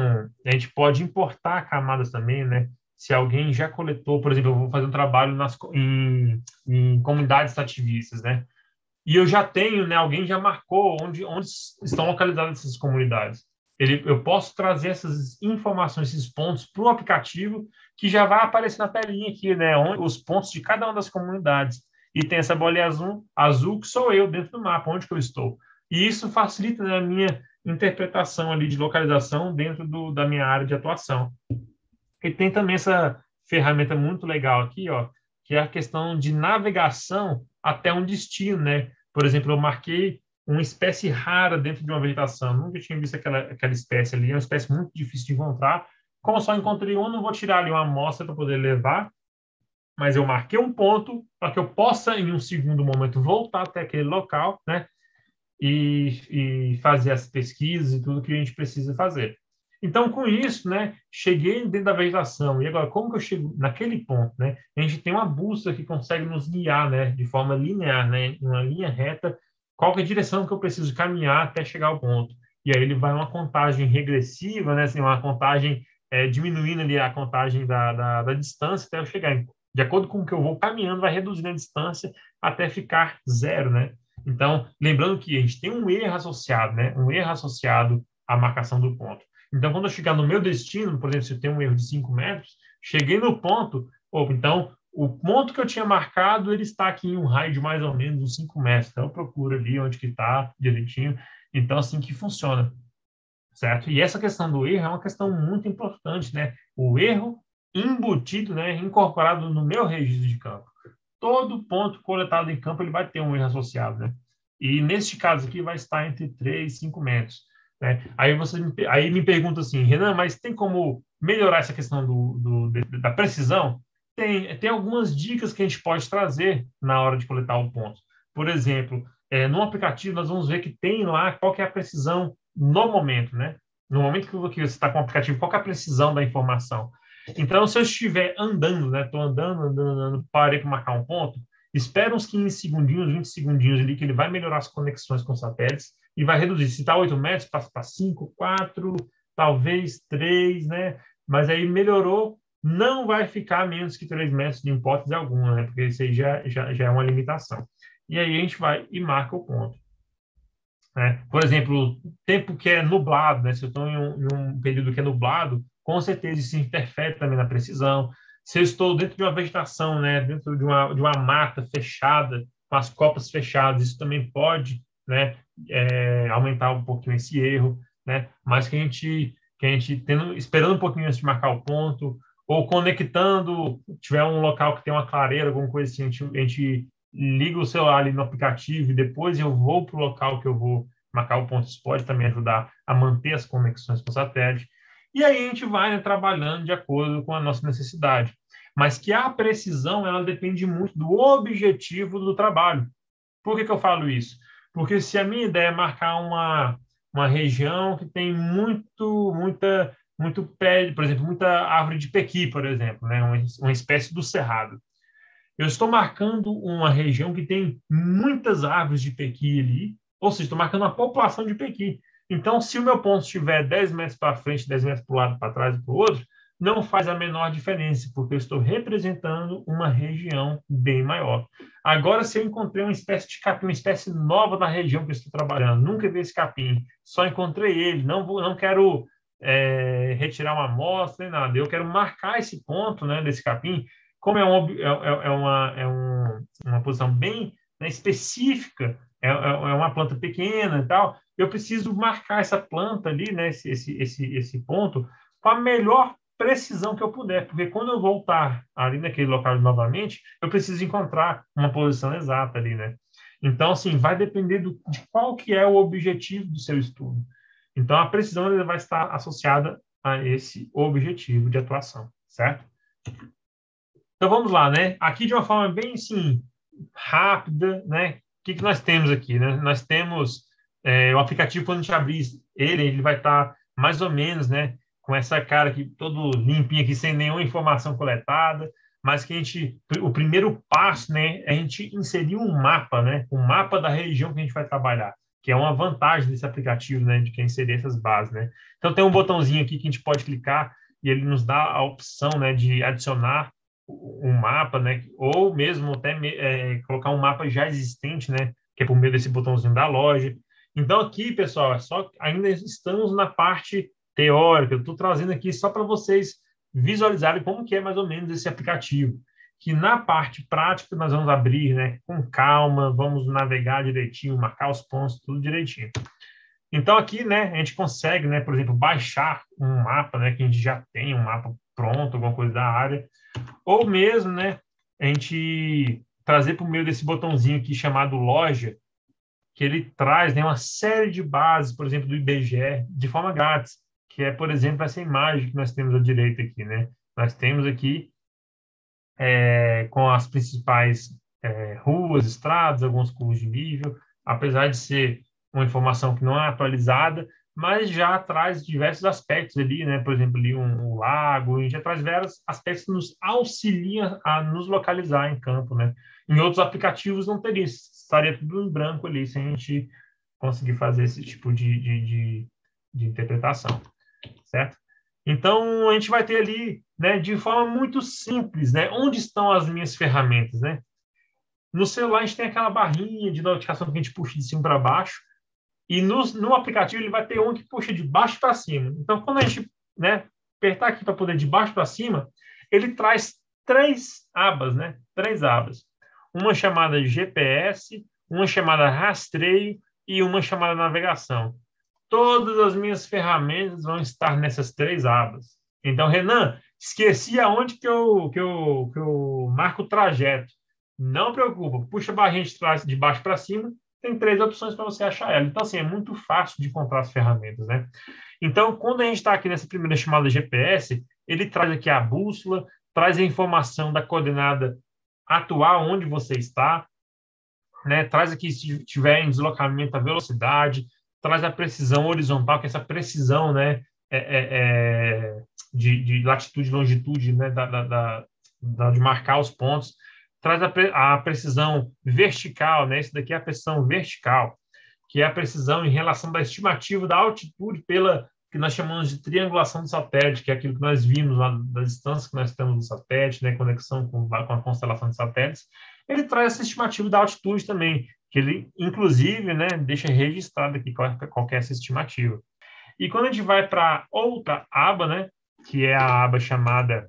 a gente pode importar camadas também, né? Se alguém já coletou, por exemplo, eu vou fazer um trabalho nas, em, em comunidades ativistas, né? E eu já tenho, né? Alguém já marcou onde, onde estão localizadas essas comunidades. Ele, eu posso trazer essas informações, esses pontos para o aplicativo, que já vai aparecer na telinha aqui, né? Onde, os pontos de cada uma das comunidades. E tem essa bolinha azul, azul que sou eu dentro do mapa, onde que eu estou. E isso facilita, né, a minha interpretação ali de localização dentro do, da minha área de atuação. E tem também essa ferramenta muito legal aqui, ó, que é a questão de navegação até um destino, né? Por exemplo, eu marquei uma espécie rara dentro de uma vegetação. Nunca tinha visto aquela, aquela espécie ali, é uma espécie muito difícil de encontrar. Como eu só encontrei uma, não vou tirar ali uma amostra para poder levar, mas eu marquei um ponto para que eu possa, em um segundo momento, voltar até aquele local, né? E, e fazer as pesquisas e tudo que a gente precisa fazer. Então, com isso, né, cheguei dentro da vegetação. E agora, como que eu chego naquele ponto, né? A gente tem uma bússola que consegue nos guiar, né, de forma linear, né, em uma linha reta, qual que é a direção que eu preciso caminhar até chegar ao ponto. E aí ele vai uma contagem regressiva, né, assim, uma contagem é, diminuindo ali a contagem da, da, da distância até eu chegar. De acordo com o que eu vou caminhando, vai reduzindo a distância até ficar zero, né? Então, lembrando que a gente tem um erro associado, né? Um erro associado à marcação do ponto. Então, quando eu chegar no meu destino, por exemplo, se eu tenho um erro de cinco metros, cheguei no ponto, opa, então, o ponto que eu tinha marcado, ele está aqui em um raio de mais ou menos uns cinco metros. Então, eu procuro ali onde que está direitinho. Então, assim que funciona, certo? E essa questão do erro é uma questão muito importante, né? O erro embutido, né, incorporado no meu registro de campo. Todo ponto coletado em campo ele vai ter um erro associado, né? E neste caso aqui vai estar entre três e cinco metros, né? Aí você me, aí me pergunta assim, Renan, mas tem como melhorar essa questão do, do, da precisão? Tem, tem algumas dicas que a gente pode trazer na hora de coletar o ponto. Por exemplo, é, no aplicativo nós vamos ver que tem lá qual que é a precisão no momento, né? No momento que você está com o aplicativo, qual que é a precisão da informação? Então, se eu estiver andando, né? Estou andando, andando, andando, parei para marcar um ponto, espera uns quinze segundinhos, vinte segundinhos ali, que ele vai melhorar as conexões com satélites e vai reduzir. Se está oito metros, passa para cinco, quatro, talvez três, né? Mas aí melhorou, não vai ficar menos que três metros de hipótese alguma, né? Porque isso aí já, já, já é uma limitação. E aí a gente vai e marca o ponto. Né? Por exemplo, tempo que é nublado, né? Se eu estou em, um, em um período que é nublado, com certeza isso interfere também na precisão. Se eu estou dentro de uma vegetação, né? Dentro de uma, de uma mata fechada, com as copas fechadas, isso também pode, né? É, aumentar um pouquinho esse erro, né? Mas que a gente, que a gente tendo, esperando um pouquinho antes de marcar o ponto, ou conectando, tiver um local que tem uma clareira, alguma coisa assim, a gente, a gente ligo o celular ali no aplicativo e depois eu vou para o local que eu vou marcar o ponto. Isso pode também ajudar a manter as conexões com o satélite. E aí a gente vai, né, trabalhando de acordo com a nossa necessidade. Mas que a precisão, ela depende muito do objetivo do trabalho. Por que que eu falo isso? Porque se a minha ideia é marcar uma, uma região que tem muito, muita, muito pé, por exemplo, muita árvore de pequi, por exemplo, né, uma, uma espécie do cerrado. Eu estou marcando uma região que tem muitas árvores de pequi ali, ou seja, estou marcando uma população de pequi. Então, se o meu ponto estiver dez metros para frente, dez metros para o lado, para trás e para o outro, não faz a menor diferença, porque eu estou representando uma região bem maior. Agora, se eu encontrei uma espécie de capim, uma espécie nova na região que eu estou trabalhando, nunca vi esse capim, só encontrei ele, não, vou, não quero é, retirar uma amostra nem nada, eu quero marcar esse ponto, né, desse capim. Como é, um, é, é, uma, é um, uma posição bem, né, específica, é, é uma planta pequena e tal, eu preciso marcar essa planta ali, né, esse, esse, esse, esse ponto, com a melhor precisão que eu puder, porque quando eu voltar ali naquele local novamente, eu preciso encontrar uma posição exata ali, né? Então, assim, vai depender do, de qual que é o objetivo do seu estudo. Então, a precisão vai estar associada a esse objetivo de atuação, certo? Então vamos lá, né? Aqui de uma forma bem assim, rápida, né? O que, que nós temos aqui, né? Nós temos é, o aplicativo, quando a gente abrir ele, ele vai estar mais ou menos, né? Com essa cara aqui, todo limpinho aqui, sem nenhuma informação coletada, mas que a gente, o primeiro passo, né? É a gente inserir um mapa, né? Um mapa da região que a gente vai trabalhar, que é uma vantagem desse aplicativo, né? De quem inserir essas bases, né? Então tem um botãozinho aqui que a gente pode clicar e ele nos dá a opção, né? De adicionar um mapa, né? Ou mesmo até é, colocar um mapa já existente, né? Que é por meio desse botãozinho da loja. Então aqui, pessoal, é só ainda estamos na parte teórica. Eu estou trazendo aqui só para vocês visualizarem como que é mais ou menos esse aplicativo. Que na parte prática nós vamos abrir, né? Com calma, vamos navegar direitinho, marcar os pontos, tudo direitinho. Então aqui, né? A gente consegue, né? Por exemplo, baixar um mapa, né? Que a gente já tem um mapa pronto, alguma coisa da área. Ou mesmo, né, a gente trazer por meio desse botãozinho aqui chamado loja, que ele traz, né, uma série de bases, por exemplo, do I B G E, de forma grátis, que é, por exemplo, essa imagem que nós temos à direita aqui, né? Nós temos aqui é, com as principais é, ruas, estradas, algumas curvas de nível, apesar de ser uma informação que não é atualizada, mas já traz diversos aspectos ali, né? Por exemplo, ali um, um lago, e já traz vários aspectos que nos auxiliam a nos localizar em campo, né? Em outros aplicativos não teria isso, estaria tudo em branco ali, sem a gente conseguir fazer esse tipo de, de, de, de interpretação, certo? Então, a gente vai ter ali, né, de forma muito simples, né? Onde estão as minhas ferramentas, né? No celular, a gente tem aquela barrinha de notificação que a gente puxa de cima para baixo, e no, no aplicativo ele vai ter um que puxa de baixo para cima. Então, quando a gente, né, apertar aqui para poder de baixo para cima, ele traz três abas, né? Três abas. Uma chamada G P S, uma chamada rastreio e uma chamada navegação. Todas as minhas ferramentas vão estar nessas três abas. Então, Renan, esqueci aonde que eu, que eu, que eu marco o trajeto. Não preocupa, puxa a barrinha de trás de baixo para cima, tem três opções para você achar ela. Então, assim, é muito fácil de encontrar as ferramentas, né? Então, quando a gente está aqui nessa primeira chamada G P S, ele traz aqui a bússola, traz a informação da coordenada atual, onde você está, né? Traz aqui, se tiver em deslocamento, a velocidade, traz a precisão horizontal, que é essa precisão, né? É, é, é, de, de latitude e longitude, né? Da, da, da, da, de marcar os pontos. Traz a, pre, a precisão vertical, né? Isso daqui é a precisão vertical, que é a precisão em relação da estimativa da altitude pela que nós chamamos de triangulação do satélite, que é aquilo que nós vimos lá da distância que nós temos do satélite, né, conexão com, com a constelação de satélites. Ele traz essa estimativa da altitude também, que ele, inclusive, né, deixa registrado aqui qual, qual é essa estimativa. E quando a gente vai para outra aba, né, que é a aba chamada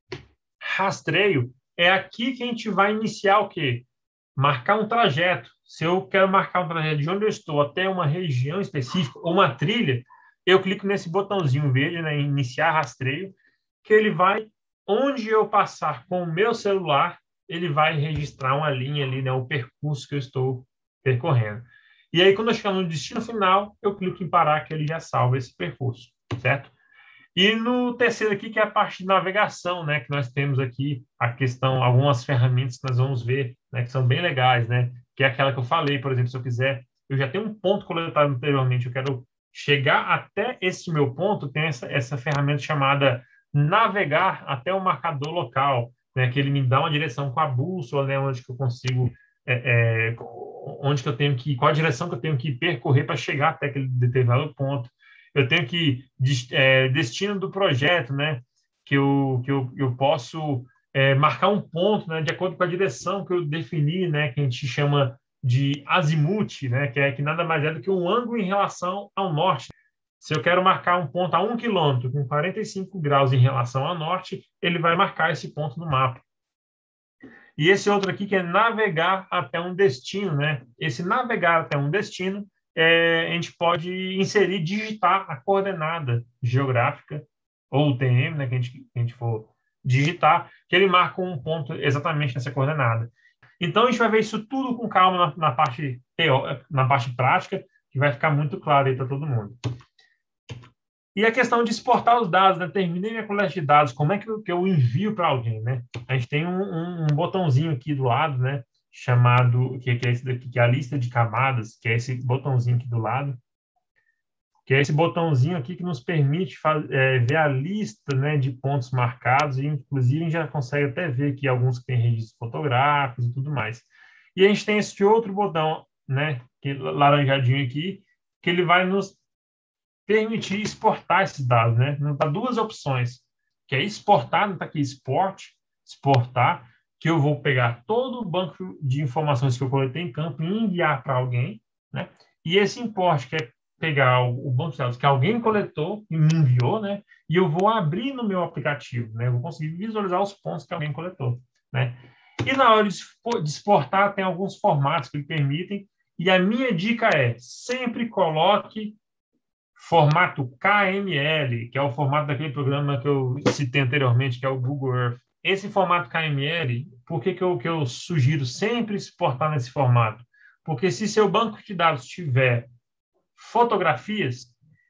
rastreio, é aqui que a gente vai iniciar o quê? Marcar um trajeto. Se eu quero marcar um trajeto de onde eu estou até uma região específica ou uma trilha, eu clico nesse botãozinho verde, né, iniciar rastreio, que ele vai, onde eu passar com o meu celular, ele vai registrar uma linha ali, né, o percurso que eu estou percorrendo. E aí, quando eu chegar no destino final, eu clico em parar, que ele já salva esse percurso, certo? E no terceiro aqui, que é a parte de navegação, né, que nós temos aqui a questão, algumas ferramentas que nós vamos ver, né, que são bem legais, né, que é aquela que eu falei, por exemplo, se eu quiser, eu já tenho um ponto coletado anteriormente, eu quero chegar até esse meu ponto, tem essa, essa ferramenta chamada navegar até o marcador local, né, que ele me dá uma direção com a bússola, né, onde que eu consigo, é, é, onde que eu tenho que, qual a direção que eu tenho que percorrer para chegar até aquele determinado ponto. Eu tenho que, é, destino do projeto, né, que eu, que eu, eu posso é, marcar um ponto, né, de acordo com a direção que eu defini, né, que a gente chama de azimuth, né, que é que nada mais é do que um ângulo em relação ao norte. Se eu quero marcar um ponto a um quilômetro com quarenta e cinco graus em relação ao norte, ele vai marcar esse ponto no mapa. E esse outro aqui que é navegar até um destino, né? Esse navegar até um destino, é, a gente pode inserir, digitar a coordenada geográfica, ou o T M, né, que a gente, que a gente for digitar, que ele marca um ponto exatamente nessa coordenada. Então, a gente vai ver isso tudo com calma na, na, parte, teórica, na parte prática, que vai ficar muito claro aí para todo mundo. E a questão de exportar os dados, né? Terminei minha coleta de dados, como é que eu, que eu envio para alguém, né? A gente tem um, um, um botãozinho aqui do lado, né? Chamado, que, que é esse daqui, que é a lista de camadas, que é esse botãozinho aqui do lado, que é esse botãozinho aqui que nos permite faz, é, ver a lista, né, de pontos marcados, e inclusive a gente já consegue até ver aqui alguns que têm registros fotográficos e tudo mais. E a gente tem esse outro botão, né, que, laranjadinho aqui, que ele vai nos permitir exportar esses dados, né? Não tá duas opções, que é exportar, não está aqui export, exportar, que eu vou pegar todo o banco de informações que eu coletei em campo e enviar para alguém, né? E esse import, que é pegar o, o banco de dados que alguém coletou e me enviou, né? E eu vou abrir no meu aplicativo, né? Eu vou conseguir visualizar os pontos que alguém coletou, né? E na hora de exportar, tem alguns formatos que permitem, e a minha dica é, sempre coloque formato K M L, que é o formato daquele programa que eu citei anteriormente, que é o Google Earth. Esse formato K M L, por que, que, eu, que eu sugiro sempre exportar nesse formato? Porque se seu banco de dados tiver fotografias,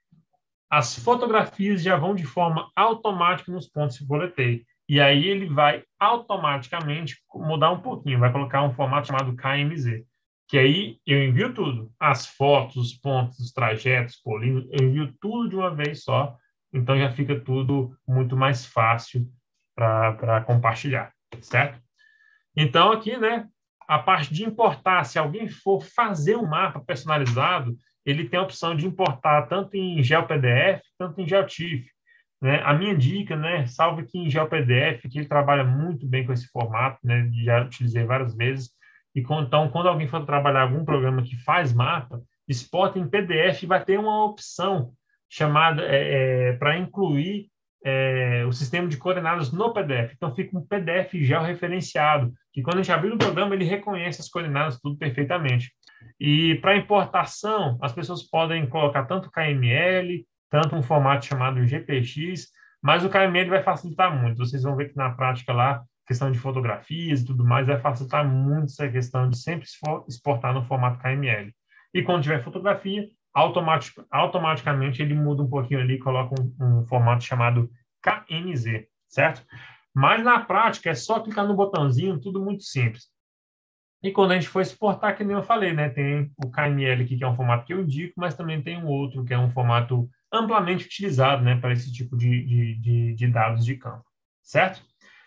as fotografias já vão de forma automática nos pontos que eu coletei. E aí ele vai automaticamente mudar um pouquinho, vai colocar um formato chamado K M Z. Que aí eu envio tudo, as fotos, os pontos, os trajetos, polígonos, eu envio tudo de uma vez só, então já fica tudo muito mais fácil para compartilhar, certo? Então aqui, né, a parte de importar, se alguém for fazer um mapa personalizado, ele tem a opção de importar tanto em GeoPDF, tanto em GeoTIFF, né? A minha dica, né, salve aqui em GeoPDF, que ele trabalha muito bem com esse formato, né, já utilizei várias vezes. E então, quando alguém for trabalhar algum programa que faz mapa, exporta em P D F, vai ter uma opção chamada é, é, para incluir é, o sistema de coordenadas no P D F. Então, fica um P D F georreferenciado, que quando a gente abrir o programa, ele reconhece as coordenadas tudo perfeitamente. E para importação, as pessoas podem colocar tanto K M L, tanto um formato chamado G P X, mas o K M L vai facilitar muito. Vocês vão ver que na prática lá, questão de fotografias e tudo mais, vai facilitar muito essa questão de sempre exportar no formato K M L. E quando tiver fotografia, automatic, automaticamente ele muda um pouquinho ali e coloca um, um formato chamado K M Z, certo? Mas na prática é só clicar no botãozinho, tudo muito simples. E quando a gente for exportar, que nem eu falei, né? Tem o K M L aqui, que é um formato que eu indico, mas também tem um outro, que é um formato amplamente utilizado, né, para esse tipo de, de, de, de dados de campo, certo?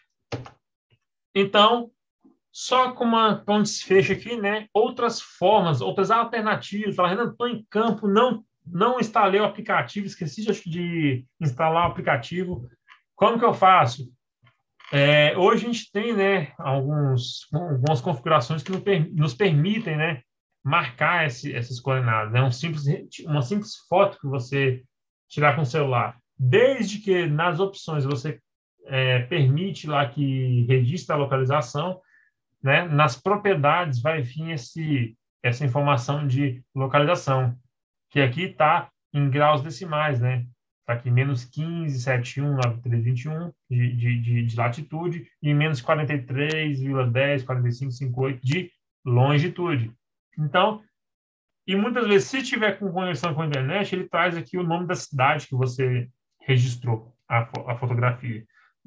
Então, só com uma, um desfecho aqui, né? Outras formas, outras alternativas. Fala, Renan, estou em campo, não, não instalei o aplicativo, esqueci de, de instalar o aplicativo. Como que eu faço? É, hoje a gente tem, né, alguns, algumas configurações que nos permitem, né, marcar esse, essas coordenadas. É um simples, uma simples foto que você tirar com o celular. Desde que nas opções você é, permite lá que registre a localização, né, nas propriedades vai vir esse, essa informação de localização, que aqui está em graus decimais, né? Está aqui menos quinze, setenta e um, noventa e três, vinte e um de, de, de, de latitude e menos quarenta e três vírgula dez, quarenta e cinco, cinquenta e oito de longitude. Então, e muitas vezes, se tiver com conexão com a internet, ele traz aqui o nome da cidade que você registrou a, a fotografia.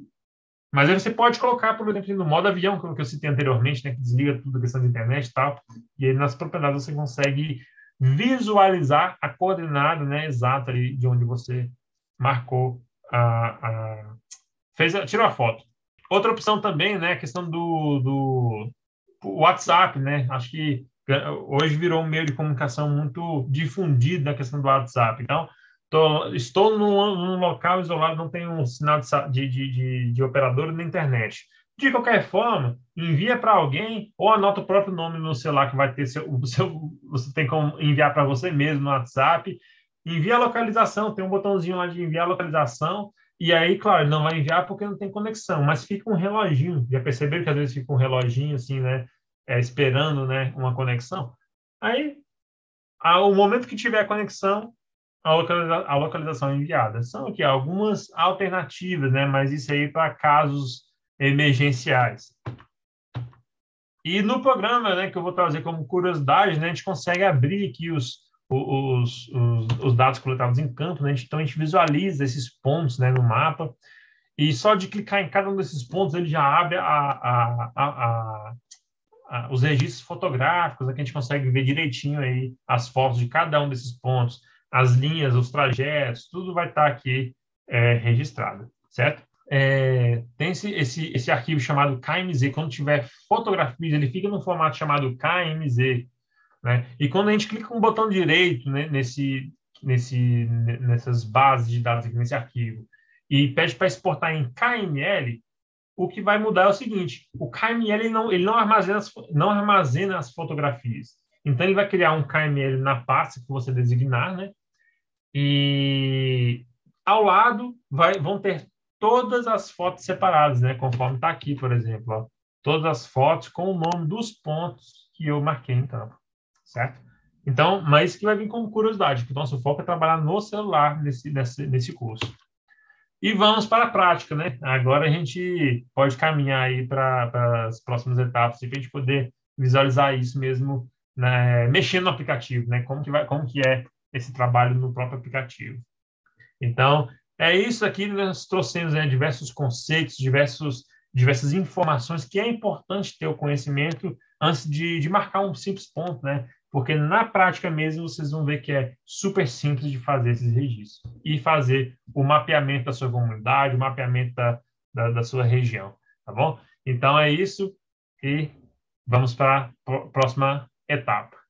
Mas aí você pode colocar, por exemplo, no modo avião, como eu citei anteriormente, né, que desliga tudo a questão da internet e tal, e aí nas propriedades você consegue visualizar a coordenada, né, exata ali de onde você marcou, a, a, fez a, tirou a foto. Outra opção também, né, a questão do, do WhatsApp, né, acho que hoje virou um meio de comunicação muito difundido na questão do WhatsApp. Então, tô, estou num, num local isolado, não tenho um sinal de, de, de, de operador na internet. De qualquer forma, envia para alguém ou anota o próprio nome no celular que vai ter seu, o seu, você tem como enviar para você mesmo no WhatsApp. Envia a localização, tem um botãozinho lá de enviar a localização. E aí, claro, não vai enviar porque não tem conexão, mas fica um reloginho. Já perceberam que às vezes fica um reloginho assim, né? É, esperando, né, uma conexão. Aí, ao momento que tiver a conexão, a, localiza a localização é enviada. São aqui algumas alternativas, né, mas isso aí para casos emergenciais. E no programa, né, que eu vou trazer como curiosidade, né, a gente consegue abrir aqui os, os, os, os dados coletados em campo, né, então a gente visualiza esses pontos, né, no mapa, e só de clicar em cada um desses pontos ele já abre a, a, a, a os registros fotográficos, aqui a gente consegue ver direitinho aí as fotos de cada um desses pontos, as linhas, os trajetos, tudo vai estar aqui é, registrado, certo? É, tem esse, esse, esse arquivo chamado K M Z, quando tiver fotografias, ele fica no formato chamado K M Z, né? E quando a gente clica com o botão direito, né, nesse, nesse, nessas bases de dados aqui, nesse arquivo, e pede para exportar em K M L, o que vai mudar é o seguinte, o K M L ele não, ele não, armazena as, não armazena as fotografias. Então, ele vai criar um K M L na pasta que você designar, né? E ao lado vai, vão ter todas as fotos separadas, né? Conforme está aqui, por exemplo. Ó, todas as fotos com o nome dos pontos que eu marquei em campo, certo? Então, mas isso que vai vir como curiosidade, porque o nosso foco é trabalhar no celular nesse, nesse, nesse curso. E vamos para a prática, né? Agora a gente pode caminhar aí para as próximas etapas, para a gente poder visualizar isso mesmo, né? Mexendo no aplicativo, né? Como que vai, como que é esse trabalho no próprio aplicativo. Então, é isso aqui, nós trouxemos, né, diversos conceitos, diversos, diversas informações que é importante ter o conhecimento antes de, de marcar um simples ponto, né? Porque na prática mesmo vocês vão ver que é super simples de fazer esses registros e fazer o mapeamento da sua comunidade, o mapeamento da, da, da sua região, tá bom? Então é isso e vamos para a próxima etapa.